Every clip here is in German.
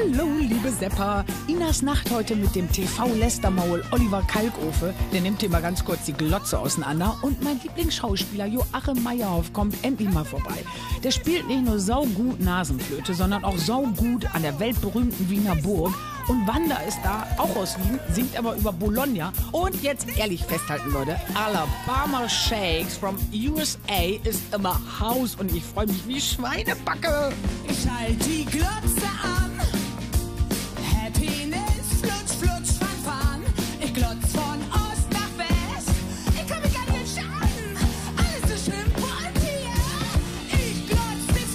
Hallo, liebe Sepper. Inas Nacht heute mit dem TV-Lästermaul Oliver Kalkofe. Der nimmt hier mal ganz kurz die Glotze auseinander. Und mein Lieblingsschauspieler Joachim Meyerhoff kommt endlich mal vorbei. Der spielt nicht nur saugut Nasenflöte, sondern auch saugut an der weltberühmten Wiener Burg. Und Wanda ist da, auch aus Wien, singt aber über Bologna. Und jetzt ehrlich festhalten, Leute, Alabama Shakes from USA ist immer Haus. Und ich freue mich wie Schweinebacke. Ich halt die Glotze an. Happiness, flutsch, flutsch, fan, fan. Ich glotz von Ost nach West. Ich kann mich gar nicht entscheiden. Alles so schön bunt hier. Ich glotz TV.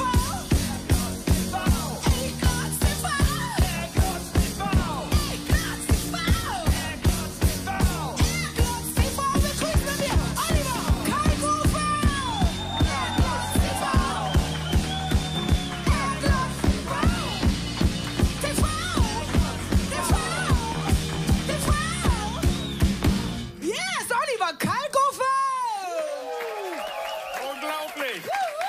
Ich glotz TV. Ich glotz TV. Ich glotz TV. Ich glotz TV. Ich glotz TV. Begrüßt mit mir Oliver Kalkofe. Ich glotz TV. Yes, Oliver Kalkofe! Unglaublich!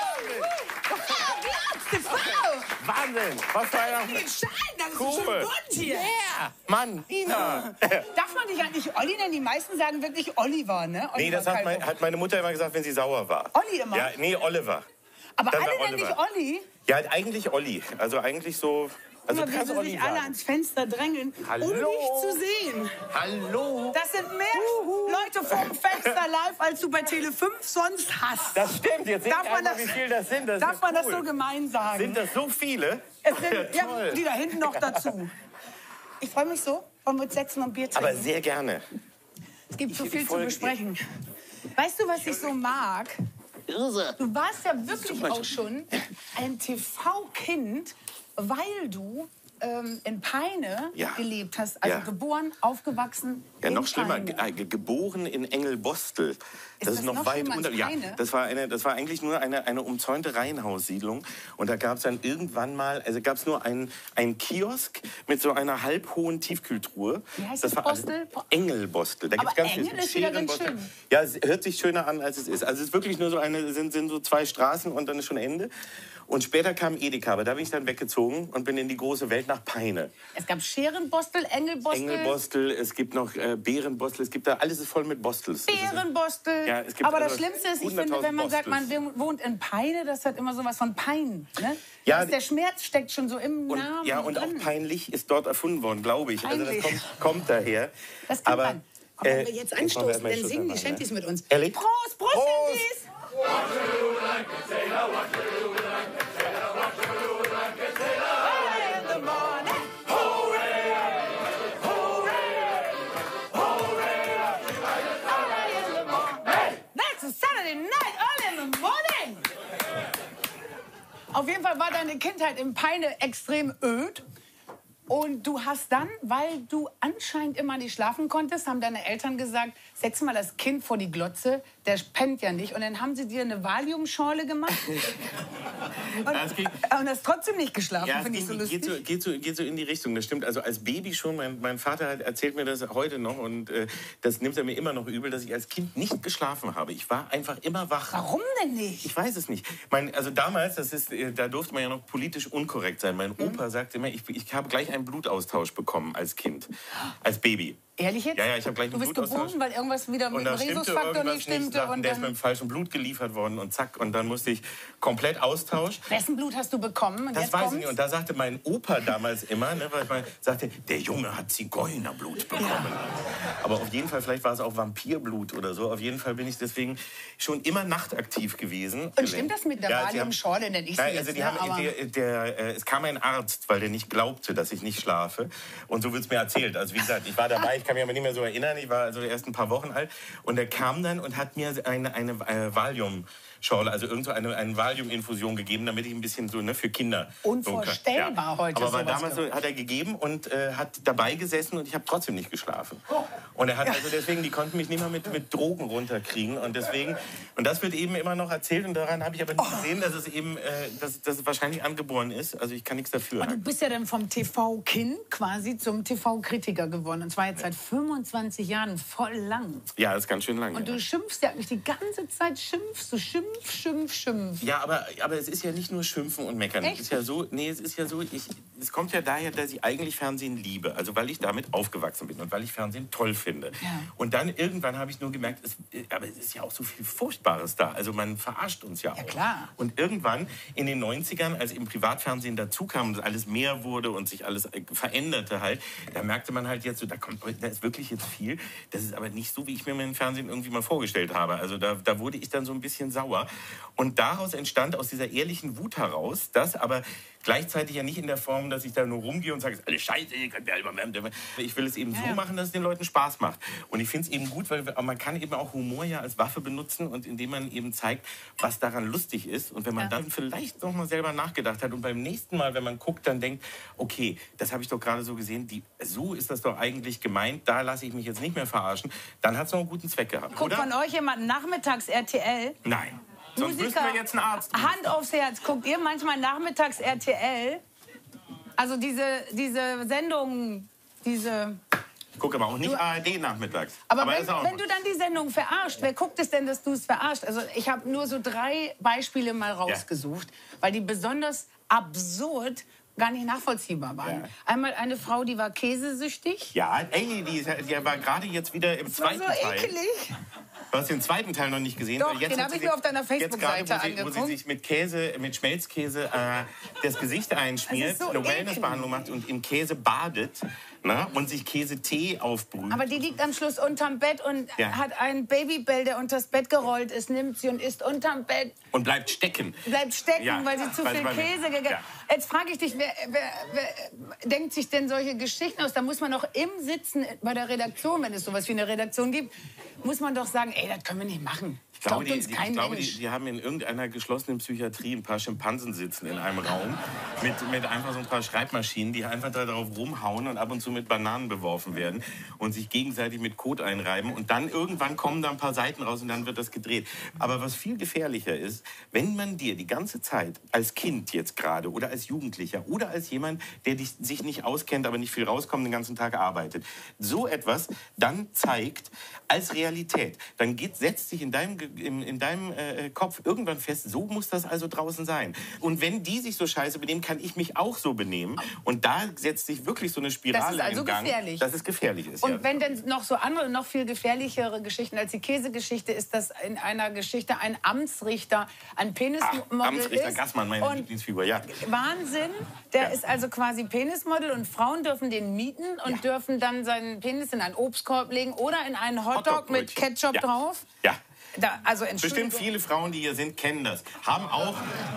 TV! Wahnsinn! Was für einer... Schein, das ist so Cool. schön bunt hier. Ja, Mann, Ina! Darf man dich eigentlich Olli nennen? Die meisten sagen wirklich Oliver, ne? Nee, Oliver das hat Kalkofe. meine Mutter immer gesagt, wenn sie sauer war. Olli immer? Ja, nee, Oliver. Aber dann alle war nennen dich Oliver. Olli? Ja, eigentlich Olli. Also eigentlich so... Also Immer, wie kannst sie Olli sich alle sagen. ans Fenster drängeln, Hallo? um dich zu sehen. Hallo? Das sind mehr Leute vom Fenster live, als du bei Tele 5 sonst hast. Das stimmt, jetzt seht Darf ihr man einmal, das- wie viel das sind. Das Darf ist man das cool. so gemein sagen? Sind das so viele? Es sind, Ja, ja, toll. die da hinten noch dazu. Ich freue mich so. Wollen wir uns setzen und Bier trinken? Aber sehr gerne. Es gibt so ich viel zu folge besprechen. Weißt du, was ich so mag? Irse. Du warst ja wirklich auch schon ein TV-Kind, weil du in Peine Ja. gelebt hast. Also Ja. geboren, aufgewachsen Ja, in noch schlimmer, Peine. geboren in Engelbostel. Das ist das noch noch weit schlimmer als unter. Ja, Peine? das war eigentlich nur eine umzäunte Reihenhaussiedlung. Und da gab es dann irgendwann mal, also gab es nur einen Kiosk mit so einer halbhohen Tiefkühltruhe. Wie heißt das das, war alles Bostel? Engelbostel. Da gibt's Aber ganz viel. Engel ist wieder ganz Scherenbostel. schön. Ja, es hört sich schöner an, als es ist. Also es ist wirklich nur so sind so zwei Straßen und dann ist schon Ende. Und später kam Edeka, aber da bin ich dann weggezogen und bin in die große Welt nach Peine. Es gab Scherenbostel, Engelbostel, Engelbostel, es gibt noch Bärenbostel, es gibt da, alles ist voll mit Bostels. Bärenbostel. Ja, es gibt Aber das also Schlimmste ist, ich finde, 100.000 wenn man sagt, man Bostels. wohnt in Peine, das hat immer sowas von Pein. Ne? Ja, Der Schmerz steckt schon so im Und, Namen ja, und auch drin. peinlich ist dort erfunden worden, glaube ich. Also das Peinlich. kommt daher. Das kann Aber, man. Und wenn wir jetzt machen wir anstoßen, erstmal dann Schluss singen die machen, Shanties ne? mit uns. Ehrlich? Prost, Prost, Prost. Shanties! That's a Saturday night, early in the morning. Auf jeden Fall war deine Kindheit in Peine extrem öd. Und du hast dann, weil du anscheinend immer nicht schlafen konntest, haben deine Eltern gesagt, setz mal das Kind vor die Glotze, der pennt ja nicht. Und dann haben sie dir eine Valiumschorle gemacht. Das ging- Und hast trotzdem nicht geschlafen, Ja, finde ich so lustig. geht so in die Richtung, das stimmt. Also als Baby schon, mein Vater erzählt mir das heute noch und das nimmt er mir immer noch übel, dass ich als Kind nicht geschlafen habe. Ich war einfach immer wach. Warum denn nicht? Ich weiß es nicht. Also damals, da durfte man ja noch politisch unkorrekt sein. Mein Opa sagte immer, ich habe gleich einen Blutaustausch bekommen als Kind, als Baby. Ehrlich jetzt? Ja, ja, ich habe gleich Du einen bist Blutaustausch. geboren, weil irgendwas wieder mit Und dem da stimmte Rhesusfaktor irgendwas nicht stimmte. sagten, Und der ist mit dann, dem falschen Blut geliefert worden und zack. Und dann musste ich komplett Austausch. wessen Blut hast du bekommen? Und Das jetzt weiß ich kommt's? nicht. Und da sagte mein Opa damals immer, ne, weil man sagte, der Junge hat Zigeunerblut bekommen. Aber auf jeden Fall, vielleicht war es auch Vampirblut oder so. Auf jeden Fall bin ich deswegen schon immer nachtaktiv gewesen. Und stimmt das mit der Ja, sie haben- Valiumschorle, nenne ich sie Nein, jetzt, also die ne? haben, Aber- es kam ein Arzt, weil der nicht glaubte, dass ich nicht schlafe. Und so wird es mir erzählt. Also wie gesagt, ich war dabei, ich kann mich aber nicht mehr so erinnern. Ich war also erst ein paar Wochen alt. Und er kam dann und hat mir eine Valiumschorle, also irgend so eine Valium-Infusion gegeben, damit ich ein bisschen so, ne, für Kinder. Unvorstellbar heute Aber war sowas damals so, hat er gegeben und hat dabei gesessen und ich habe trotzdem nicht geschlafen. Und er hat also deswegen, die konnten mich nicht mal mit Drogen runterkriegen. Und deswegen, und das wird eben immer noch erzählt und daran habe ich aber nicht gesehen, dass es eben, dass es wahrscheinlich angeboren ist. Also ich kann nichts dafür. Und du bist ja dann vom TV-Kind quasi zum TV-Kritiker geworden. Und zwar jetzt seit 25 Jahren, voll lang. Ja, das ist ganz schön lang. Und ja. du schimpfst ja nicht die ganze Zeit, schimpfst du, schimpf. Ja, aber es ist ja nicht nur Schimpfen und Meckern. Echt? Es ist ja so, nee, es ist ja so, es kommt ja daher, dass ich eigentlich Fernsehen liebe. Also weil ich damit aufgewachsen bin und weil ich Fernsehen toll finde. Ja. Und dann irgendwann habe ich nur gemerkt, aber es ist ja auch so viel Furchtbares da. Also man verarscht uns ja auch. Klar. Und irgendwann in den 90ern, als im Privatfernsehen dazu kam und alles mehr wurde und sich alles veränderte halt, da merkte man halt jetzt so, da ist wirklich jetzt viel. Das ist aber nicht so, wie ich mir mein Fernsehen irgendwie mal vorgestellt habe. Also da wurde ich dann so ein bisschen sauer. Und daraus entstand aus dieser ehrlichen Wut heraus, das aber gleichzeitig ja nicht in der Form, dass ich da nur rumgehe und sage, es ist alles scheiße, ich will es eben so machen, dass es den Leuten Spaß macht. Und ich finde es eben gut, weil man kann eben auch Humor ja als Waffe benutzen und indem man eben zeigt, was daran lustig ist. Und wenn man dann vielleicht noch mal selber nachgedacht hat und beim nächsten Mal, wenn man guckt, dann denkt, okay, das habe ich doch gerade so gesehen, so ist das doch eigentlich gemeint, da lasse ich mich jetzt nicht mehr verarschen, dann hat es noch einen guten Zweck gehabt. Guckt von euch jemand nachmittags RTL? Nein. Sonst müssten wir jetzt einen Arzt rufen. Hand aufs Herz, guckt ihr manchmal nachmittags RTL? Also diese Sendungen, diese... Ich gucke aber auch nicht ARD nachmittags. Aber wenn du dann die Sendung verarscht, wer guckt es denn, dass du es verarscht? Also ich habe nur so 3 Beispiele mal rausgesucht, weil die besonders absurd gar nicht nachvollziehbar waren. Ja. Einmal eine Frau, die war käsesüchtig. Ja, die war gerade jetzt wieder im zweiten Teil. Das war so ekelig. Du hast den zweiten Teil noch nicht gesehen. Doch, jetzt den habe ich mir auf deiner Facebook-Seite angeguckt. Wo sie sich mit Schmelzkäse das Gesicht einschmiert, so eine Wellnessbehandlung macht und im Käse badet, ne, und sich Käsetee aufbrüht. Aber die liegt am Schluss unterm Bett und hat einen Babybell, der unters Bett gerollt ist, nimmt sie und isst unterm Bett. Und bleibt stecken. Weil sie zu viel Käse gegessen hat. Jetzt frage ich dich, wer denkt sich denn solche Geschichten aus? Da muss man doch im Sitzen bei der Redaktion, wenn es sowas wie eine Redaktion gibt, muss man doch sagen, ey, das können wir nicht machen. Ich glaube, die haben in irgendeiner geschlossenen Psychiatrie ein paar Schimpansen sitzen in einem Raum mit einfach so ein paar Schreibmaschinen, die einfach da drauf rumhauen und ab und zu mit Bananen beworfen werden und sich gegenseitig mit Kot einreiben. Und dann irgendwann kommen da ein paar Seiten raus und dann wird das gedreht. Aber was viel gefährlicher ist, wenn man dir die ganze Zeit als Kind jetzt gerade oder als Jugendlicher oder als jemand, der sich nicht auskennt, aber nicht viel rauskommt, den ganzen Tag arbeitet, so etwas dann zeigt als Realität, dann setzt sich in deinem Kopf irgendwann fest, so muss das also draußen sein. Und wenn die sich so scheiße benehmen, kann ich mich auch so benehmen. Und da setzt sich wirklich so eine Spirale in Gang. Das ist also gefährlich. Dass es gefährlich ist. Und wenn denn noch so andere, noch viel gefährlichere Geschichten als die Käsegeschichte ist, dass in einer Geschichte ein Amtsrichter ein Penismodel Amtsrichter Gassmann, meine Lieblingsfigur, ja. Wahnsinn. Der ist also quasi Penismodel und Frauen dürfen den mieten und dürfen dann seinen Penis in einen Obstkorb legen oder in einen Hotdog mit Ketchup drauf. Ja. Also bestimmt viele Frauen, die hier sind, kennen das. Haben auch,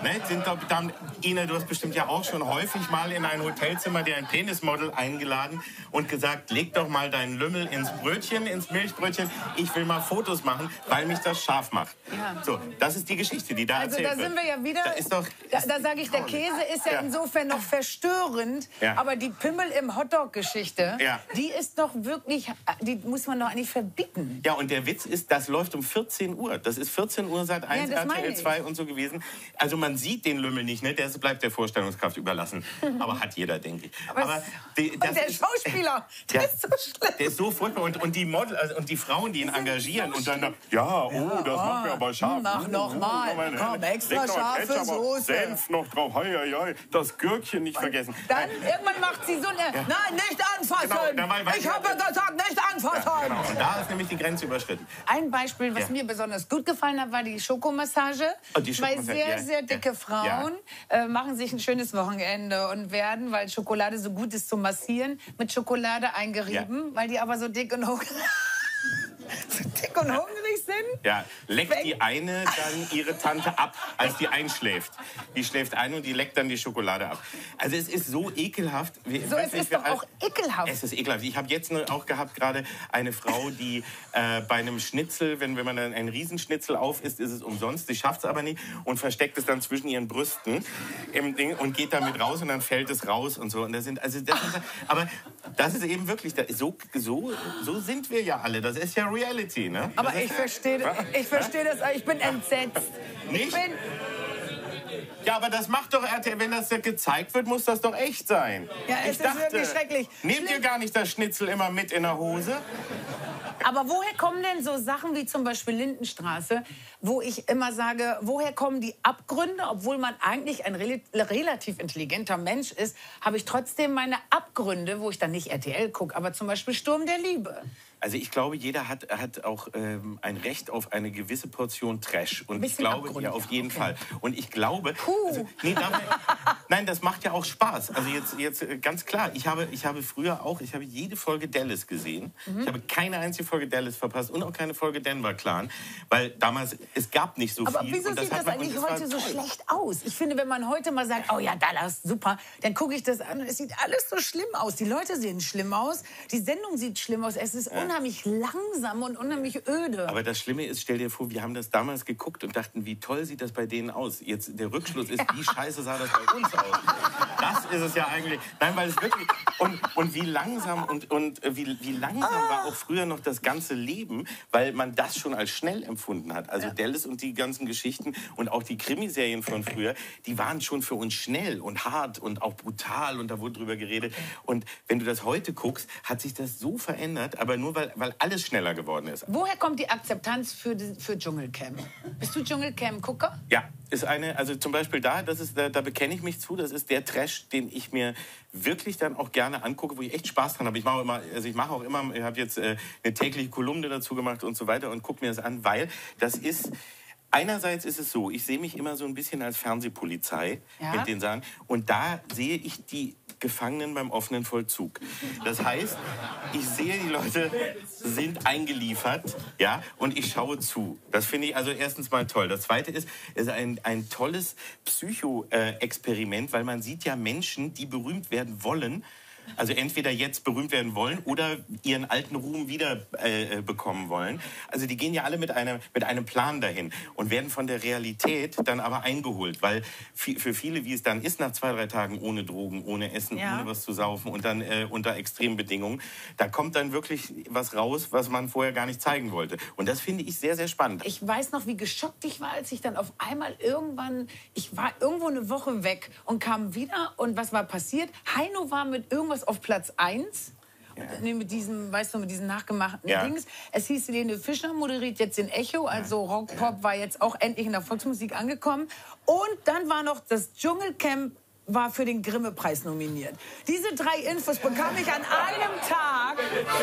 Ina, du hast bestimmt ja auch schon häufig mal in ein Hotelzimmer dir ein Penismodel eingeladen und gesagt, leg doch mal deinen Lümmel ins Milchbrötchen. Ich will mal Fotos machen, weil mich das scharf macht. Ja. So, das ist die Geschichte, die da erzählt wird. Also da sind wir ja wieder, da sage ich, der Käse ist ja insofern noch verstörend, aber die Pimmel im Hotdog-Geschichte, die ist doch wirklich, die muss man doch eigentlich verbieten. Ja, und der Witz ist, das läuft um 14 Uhr. Das ist 14 Uhr Sat 1, RTL 2 und so gewesen. Also man sieht den Lümmel nicht, ne? Der bleibt der Vorstellungskraft überlassen. Aber hat jeder, denke ich. Aber der Schauspieler, der ist so schlimm. Der ist so furchtbar. Und die Model, und die Frauen, die ihn engagieren und dann, das macht mir aber scharf. Mach noch mal. Komm, extra scharfe Soße. Senf noch drauf. Hei, das Gürkchen nicht vergessen. Dann irgendwann macht sie so eine, nein, nicht anfassen. Genau, ich habe gesagt, nicht anfassen. Ja, genau. Und da ist nämlich die Grenze überschritten. Ein Beispiel, was mir besonders gut gefallen hat, war die Schokomassage. Zwei sehr dicke Frauen machen sich ein schönes Wochenende und werden, weil Schokolade so gut ist zum Massieren, mit Schokolade eingerieben, weil die aber so dick und hungrig sind. Ja, leckt die eine dann ihre Tante ab, als die einschläft. Die schläft ein und die leckt dann die Schokolade ab. Also es ist so ekelhaft. Es ist doch auch ekelhaft. Es ist ekelhaft. Ich habe jetzt auch gehabt gerade eine Frau, die bei einem Schnitzel, wenn man dann einen Riesenschnitzel aufisst, ist es umsonst. Sie schafft es aber nicht und versteckt es dann zwischen ihren Brüsten im Ding und geht damit raus und dann fällt es raus und so. Und aber das ist eben wirklich, so sind wir ja alle. Das ist ja Reality, ne? Aber ich verstehe das, ich bin entsetzt. Nicht? Ja, aber das macht doch RTL, wenn das gezeigt wird, muss das doch echt sein. Ja, es ist wirklich schrecklich. Nehmt ihr gar nicht das Schnitzel immer mit in der Hose? Aber woher kommen denn so Sachen wie zum Beispiel Lindenstraße, wo ich immer sage, woher kommen die Abgründe? Obwohl man eigentlich ein relativ intelligenter Mensch ist, habe ich trotzdem meine Abgründe, wo ich dann nicht RTL gucke, aber zum Beispiel Sturm der Liebe. Also ich glaube, jeder hat auch ein Recht auf eine gewisse Portion Trash. Und ich glaube, Abgrund, ja, auf jeden okay. Fall. Und ich glaube, also, nein, das macht ja auch Spaß. Also jetzt ganz klar, ich habe früher auch, ich habe jede Folge Dallas gesehen. Ich habe keine einzige Folge Dallas verpasst und auch keine Folge Denver Clan, weil damals, es gab nicht so viel. Aber wieso sieht das eigentlich heute so schlecht aus? Ich finde, wenn man heute mal sagt, oh ja, Dallas, super, dann gucke ich das an und es sieht alles so schlimm aus. Die Leute sehen schlimm aus, die Sendung sieht schlimm aus, es ist unheimlich langsam und unheimlich öde. Aber das Schlimme ist, stell dir vor, wir haben das damals geguckt und dachten, wie toll sieht das bei denen aus. Jetzt der Rückschluss ist, wie scheiße sah das bei uns aus. Das ist es ja eigentlich. Nein, weil es wirklich... Und wie langsam und wie langsam war auch früher noch das ganze Leben, weil man das schon als schnell empfunden hat. Also Dallas und die ganzen Geschichten und auch die Krimiserien von früher, die waren schon für uns schnell und hart und auch brutal und da wurde drüber geredet. Und wenn du das heute guckst, hat sich das so verändert, aber nur weil alles schneller geworden ist. Woher kommt die Akzeptanz für Dschungelcamp? Bist du Dschungelcamp-Gucker? Ja, ist eine, also zum Beispiel da bekenne ich mich zu, das ist der Trash, den ich mir wirklich dann auch gerne angucke, wo ich echt Spaß dran habe. Ich habe jetzt eine tägliche Kolumne dazu gemacht und so weiter und gucke mir das an, weil das ist... Einerseits ist es so, ich sehe mich immer so ein bisschen als Fernsehpolizei mit den Sachen. Und da sehe ich die Gefangenen beim offenen Vollzug. Das heißt, ich sehe, die Leute sind eingeliefert, ja, und ich schaue zu. Das finde ich also erstens mal toll. Das Zweite ist, es ist ein tolles Psycho-Experiment, weil man sieht ja Menschen, die berühmt werden wollen, also entweder jetzt berühmt werden wollen oder ihren alten Ruhm wieder bekommen wollen. Also die gehen ja alle mit einem Plan dahin und werden von der Realität dann aber eingeholt. Weil für viele, wie es dann ist, nach 2, 3 Tagen ohne Drogen, ohne Essen, ohne was zu saufen und dann unter extremen Bedingungen, da kommt dann wirklich was raus, was man vorher gar nicht zeigen wollte. Und das finde ich sehr, sehr spannend. Ich weiß noch, wie geschockt ich war, als ich dann auf einmal ich war irgendwo eine Woche weg und kam wieder und was war passiert? Heino war mit irgendwas auf Platz 1. Ja. Mit diesem, weißt du, mit diesen nachgemachten Dings. Es hieß, Helene Fischer moderiert jetzt den Echo, also Rockpop war jetzt auch endlich in der Volksmusik angekommen. Und dann war noch das Dschungelcamp war für den Grimme-Preis nominiert. Diese 3 Infos bekam ich an einem Tag.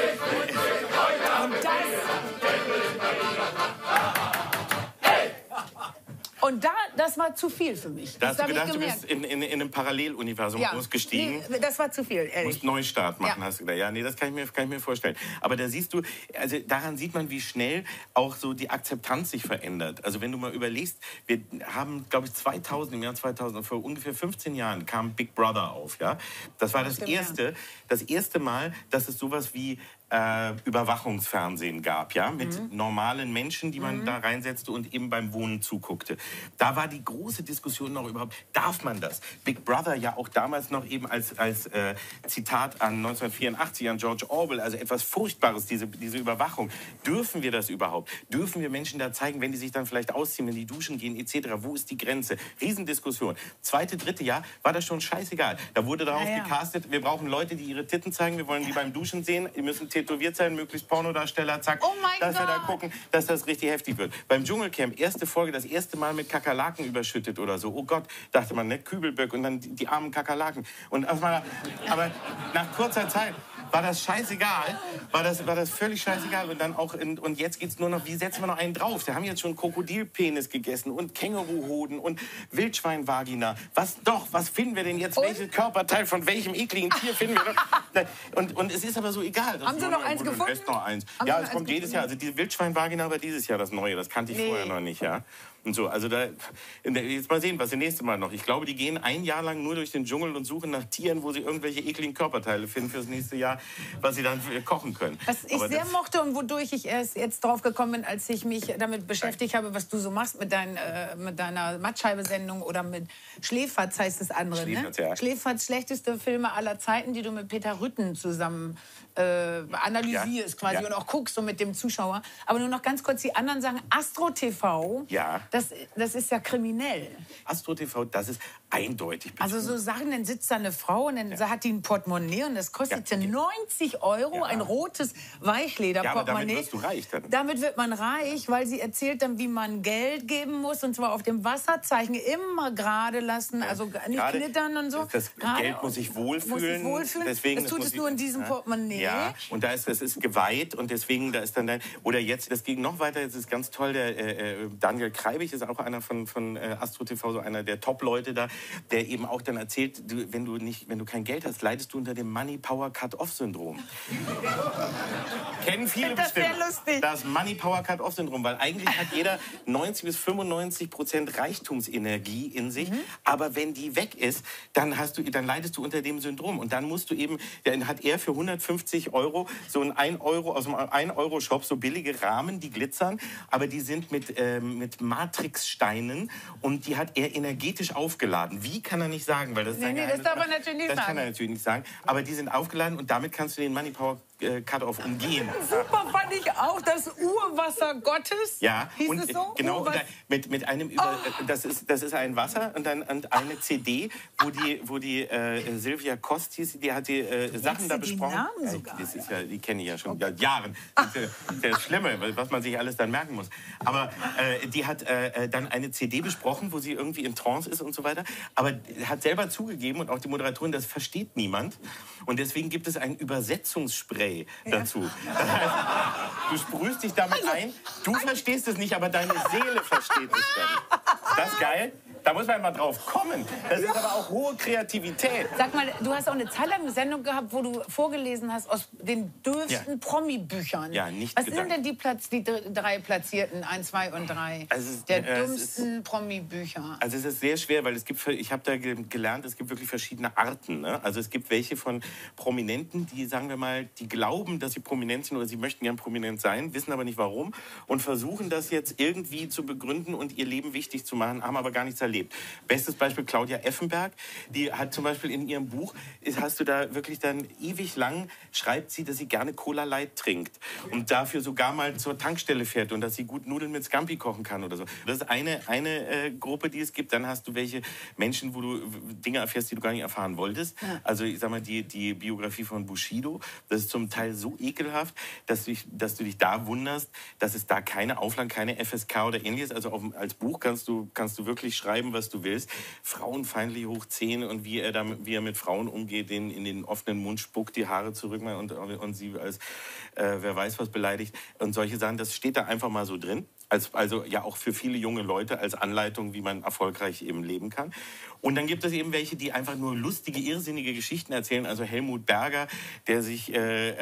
Und das war zu viel für mich. Da hast du gedacht, du bist in einem Paralleluniversum ausgestiegen. Nee, das war zu viel, ehrlich. Du musst Neustart machen, hast du gedacht. Ja, nee, das kann ich mir vorstellen. Aber da siehst du, also daran sieht man, wie schnell auch so die Akzeptanz sich verändert. Also wenn du mal überlegst, wir haben, glaube ich, im Jahr 2000, vor ungefähr 15 Jahren kam Big Brother auf, ja. Das war das erste Mal, dass es sowas wie Überwachungsfernsehen gab, ja, mit normalen Menschen, die man da reinsetzte und eben beim Wohnen zuguckte. Da war die große Diskussion noch überhaupt, darf man das? Big Brother ja auch damals noch eben als Zitat an 1984, an George Orwell, also etwas Furchtbares, diese Überwachung. Dürfen wir das überhaupt? Dürfen wir Menschen da zeigen, wenn die sich dann vielleicht ausziehen, wenn die duschen gehen, etc.? Wo ist die Grenze? Riesendiskussion. 2., 3. Jahr war das schon scheißegal. Da wurde darauf gecastet, wir brauchen Leute, die ihre Titten zeigen, wir wollen die beim Duschen sehen, die müssen tätowiert sein, möglichst Pornodarsteller, zack, dass wir da gucken, dass das richtig heftig wird. Beim Dschungelcamp, erste Folge, das erste Mal mit Kakerlaken überschüttet oder so. Oh Gott, dachte man, ne, Kübelböck und dann die armen Kakerlaken. Aber nach kurzer Zeit war das scheißegal, war das völlig scheißegal und dann auch und jetzt geht's nur noch, wie setzen wir noch einen drauf? Wir haben jetzt schon Krokodilpenis gegessen und Känguruhoden und Wildschweinvagina. Was finden wir denn jetzt? Welches Körperteil von welchem ekligen Tier finden wir noch? Und es ist aber so egal. Haben Sie noch eins gefunden? Noch eins. Ja, es kommt jedes Jahr. Also die Wildschweinvagina war dieses Jahr das Neue. Das kannte ich vorher noch nicht, ja. Und so, also jetzt mal sehen, was das nächste Mal noch. Ich glaube, die gehen ein Jahr lang nur durch den Dschungel und suchen nach Tieren, wo sie irgendwelche ekligen Körperteile finden fürs nächste Jahr, was sie dann kochen können. Was ich sehr mochte und wodurch ich erst jetzt drauf gekommen bin, als ich mich damit beschäftigt habe, was du so machst mit deiner Mattscheibe-Sendung oder mit Schläferz heißt das andere, Schläferz, ne? ja. Schläferz, schlechteste Filme aller Zeiten, die du mit Peter Rütten zusammen analysierst quasi und auch guckst so mit dem Zuschauer. Aber nur noch ganz kurz die anderen sagen, Astro TV das ist ja kriminell. Astro TV, das ist eindeutig. Also so Sachen, dann sitzt da eine Frau und dann hat die ein Portemonnaie und das kostet 90 €, ein rotes Weichleder-Portemonnaie. Ja, aber damit wirst du reich dann. Damit wird man reich, weil sie erzählt dann, wie man Geld geben muss und zwar auf dem Wasserzeichen immer gerade lassen, also nicht knittern und so. Das Geld muss sich wohlfühlen. Deswegen, das tut es nur in diesem Portemonnaie. Ja, und das ist geweiht und deswegen, da ist dann oder jetzt, das ging noch weiter, jetzt ist ganz toll, der Daniel Kreibich ist auch einer von Astro TV, so einer der Top-Leute da, der eben auch dann erzählt, wenn du kein Geld hast, leidest du unter dem Money Power Cut-Off-Syndrom. Kennen viele bestimmt. Das Money Power Cut-Off-Syndrom, weil eigentlich hat jeder 90-95% Reichtumsenergie in sich, aber wenn die weg ist, dann leidest du unter dem Syndrom und dann musst du eben, dann hat er für 150 € so ein 1 € aus dem 1-Euro-Shop, so billige Rahmen, die glitzern, aber die sind mit Matrixsteinen und die hat er energetisch aufgeladen. Wie kann er nicht sagen, weil das ist das darf er natürlich nicht sagen. Das kann er natürlich nicht sagen, aber die sind aufgeladen und damit kannst du den Money Power Cut-Off umgehen. Super fand ich auch das Urwasser Gottes. Ja, hieß und es so? genau, und mit einem das ist ein Wasser und dann eine CD, wo die Silvia Kost hieß, die hat die Sachen da besprochen. Die Namen sogar, das ist die kenne ich ja schon seit Jahren. Das ist das Schlimme, was man sich alles dann merken muss. Aber die hat dann eine CD besprochen, wo sie irgendwie in Trance ist und so weiter. Aber hat selber zugegeben und auch die Moderatorin, das versteht niemand. Und deswegen gibt es ein Übersetzungsspray dazu. Das heißt, du sprühst dich damit ein, du verstehst es nicht, aber deine Seele versteht es dann. Das ist geil. Da muss man mal drauf kommen. Das ist aber auch hohe Kreativität. Sag mal, du hast auch eine Zeit lang eine Sendung gehabt, wo du vorgelesen hast aus den dürfsten Promi-Büchern. Ja, nicht Was gesagt. sind denn die 3 Platzierten, 1, 2 und 3 der dümmsten Promi-Bücher? Also es ist sehr schwer, weil ich habe da gelernt, es gibt wirklich verschiedene Arten. Ne? Also es gibt welche von Prominenten, die, sagen wir mal, die glauben, dass sie prominent sind oder sie möchten gern prominent sein, wissen aber nicht warum und versuchen das jetzt irgendwie zu begründen und ihr Leben wichtig zu machen, haben aber gar nichts erlebt. Bestes Beispiel Claudia Effenberg, die hat zum Beispiel in ihrem Buch, hast du da wirklich dann ewig lang, schreibt sie, dass sie gerne Cola Light trinkt und dafür sogar mal zur Tankstelle fährt und dass sie gut Nudeln mit Scampi kochen kann oder so. Das ist eine Gruppe, die es gibt. Dann hast du welche Menschen, wo du Dinge erfährst, die du gar nicht erfahren wolltest. Ja. Also ich sag mal, die Biografie von Bushido, das ist zum Teil so ekelhaft, dass du dich da wunderst, dass es da keine Auflagen, keine FSK oder ähnliches. Also als Buch kannst du wirklich schreiben, was du willst. Frauenfeindlich hoch 10 und wie er mit Frauen umgeht, denen in den offenen Mund spuckt, die Haare zurück und sie als wer weiß was beleidigt. Und solche Sachen, das steht da einfach mal so drin. Also ja auch für viele junge Leute als Anleitung, wie man erfolgreich eben leben kann. Und dann gibt es eben welche, die einfach nur lustige, irrsinnige Geschichten erzählen. Also Helmut Berger, der sich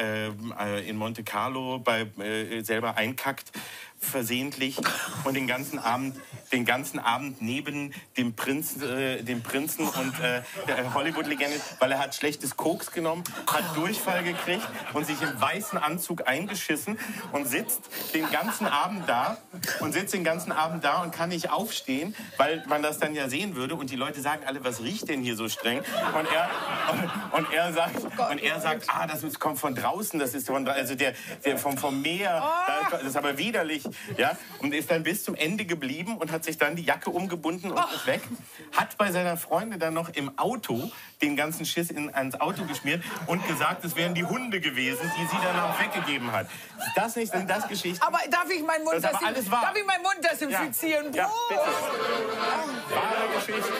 in Monte Carlo selber einkackt, versehentlich und den ganzen Abend neben dem Prinzen und der Hollywood-Legende, weil er hat schlechtes Koks genommen, hat Durchfall gekriegt und sich im weißen Anzug eingeschissen und sitzt den ganzen Abend da und kann nicht aufstehen, weil man das dann ja sehen würde und die Leute sagen alle, was riecht denn hier so streng? Und er sagt, das kommt von draußen, das ist vom Meer, das ist aber widerlich. Ja, und ist dann bis zum Ende geblieben und hat sich dann die Jacke umgebunden und ist weg. Hat bei seiner Freundin dann noch im Auto den ganzen Schiss ans Auto geschmiert und gesagt, es wären die Hunde gewesen, die sie dann auch weggegeben hat. Sind das Geschichten? Aber darf ich meinen Mund desinfizieren? Ja, bitte. Wahre Geschichte.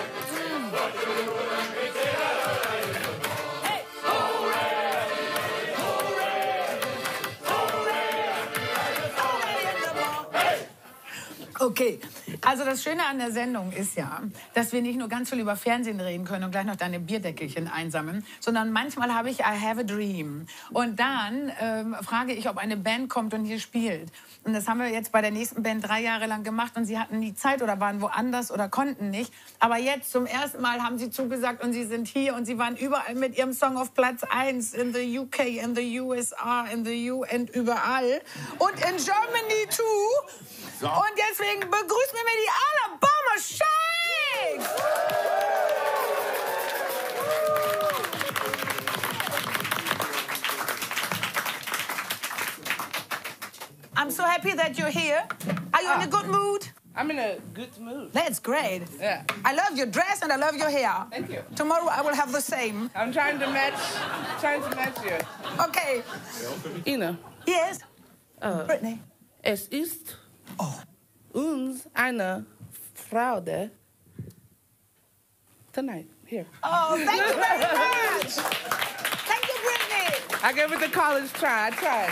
Okay, also das Schöne an der Sendung ist ja, dass wir nicht nur ganz viel über Fernsehen reden können und gleich noch deine Bierdeckelchen einsammeln, sondern manchmal habe ich I have a dream. Und dann frage ich, ob eine Band kommt und hier spielt. Und das haben wir jetzt bei der nächsten Band 3 Jahre lang gemacht und sie hatten nie Zeit oder waren woanders oder konnten nicht. Aber jetzt zum ersten Mal haben sie zugesagt und sie sind hier und sie waren überall mit ihrem Song auf Platz 1 in the UK, in the USA, in the UN, überall. Und in Germany too. So. Und deswegen begrüßen wir die Alabama Shakes! I'm so happy that you're here. Are you in a good mood? I'm in a good mood. That's great. Yeah. I love your dress and I love your hair. Thank you. Tomorrow I will have the same. I'm trying to match you. Okay. Ina. Yes? Brittany. Es ist uns eine Freude tonight. Here. Oh, thank you very much. Thank you, Brittany. I gave it the college try. I tried.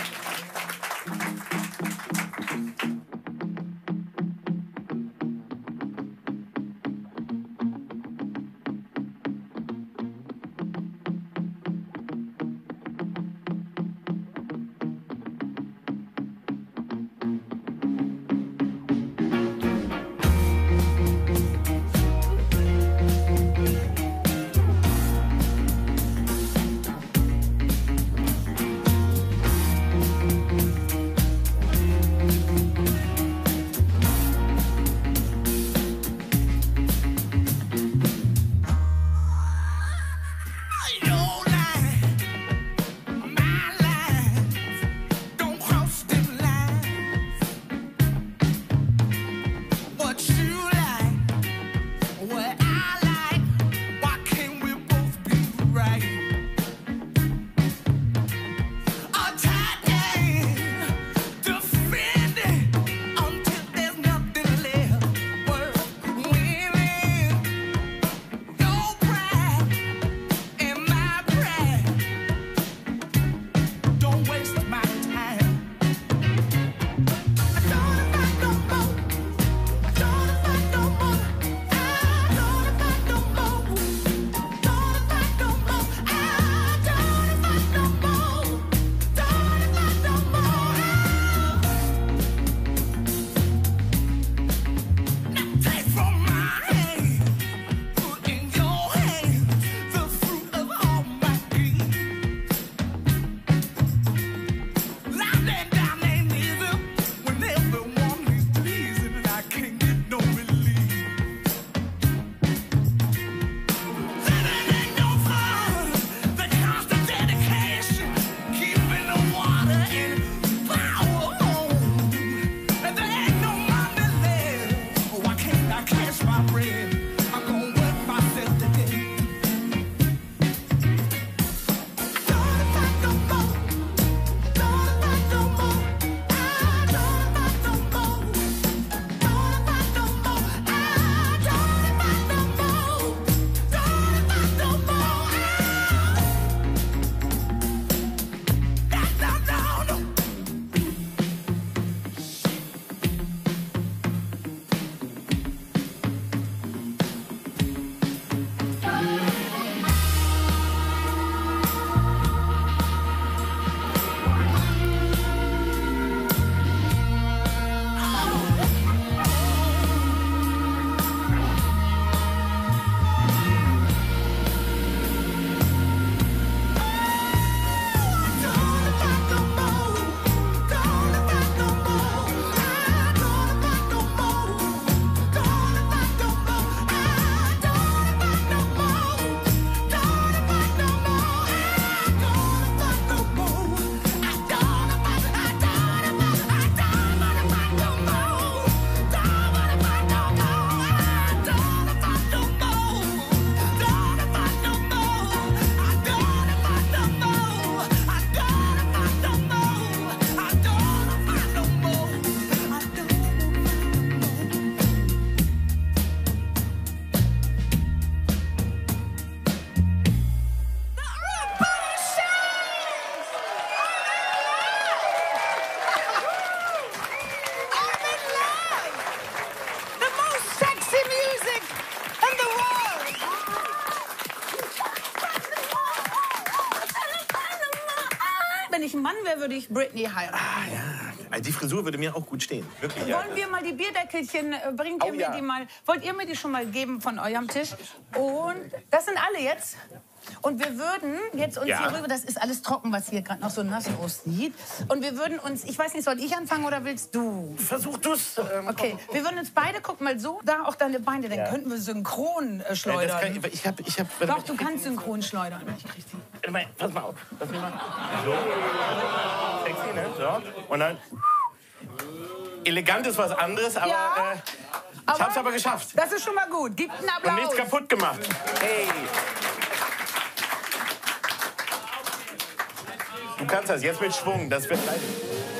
wenn ich ein Mann wäre, würde ich Britney heiraten. Ah, ja. Die Frisur würde mir auch gut stehen. Wirklich, ja. Wollen wir mal die Bierdeckelchen, bringt ihr mir die mal, wollt ihr mir die schon mal geben von eurem Tisch? Und das sind alle jetzt. Und wir würden jetzt uns hier rüber, das ist alles trocken, was hier gerade noch so nass aussieht. Und wir würden uns, ich weiß nicht, soll ich anfangen oder willst du? Versuch du's. Okay, wir würden uns beide, guck mal so, da auch deine Beine, dann könnten wir synchron schleudern. Doch, du kannst synchron schleudern. Ich krieg die. Pass mal auf. Lass mich mal. So. Sexy, ne? So. Und dann. Elegant ist was anderes, aber. Ja. Ich hab's aber geschafft. Das ist schon mal gut. Gib einen Applaus. Und nichts kaputt gemacht. Hey. Du kannst das jetzt mit Schwung. Das wird leicht.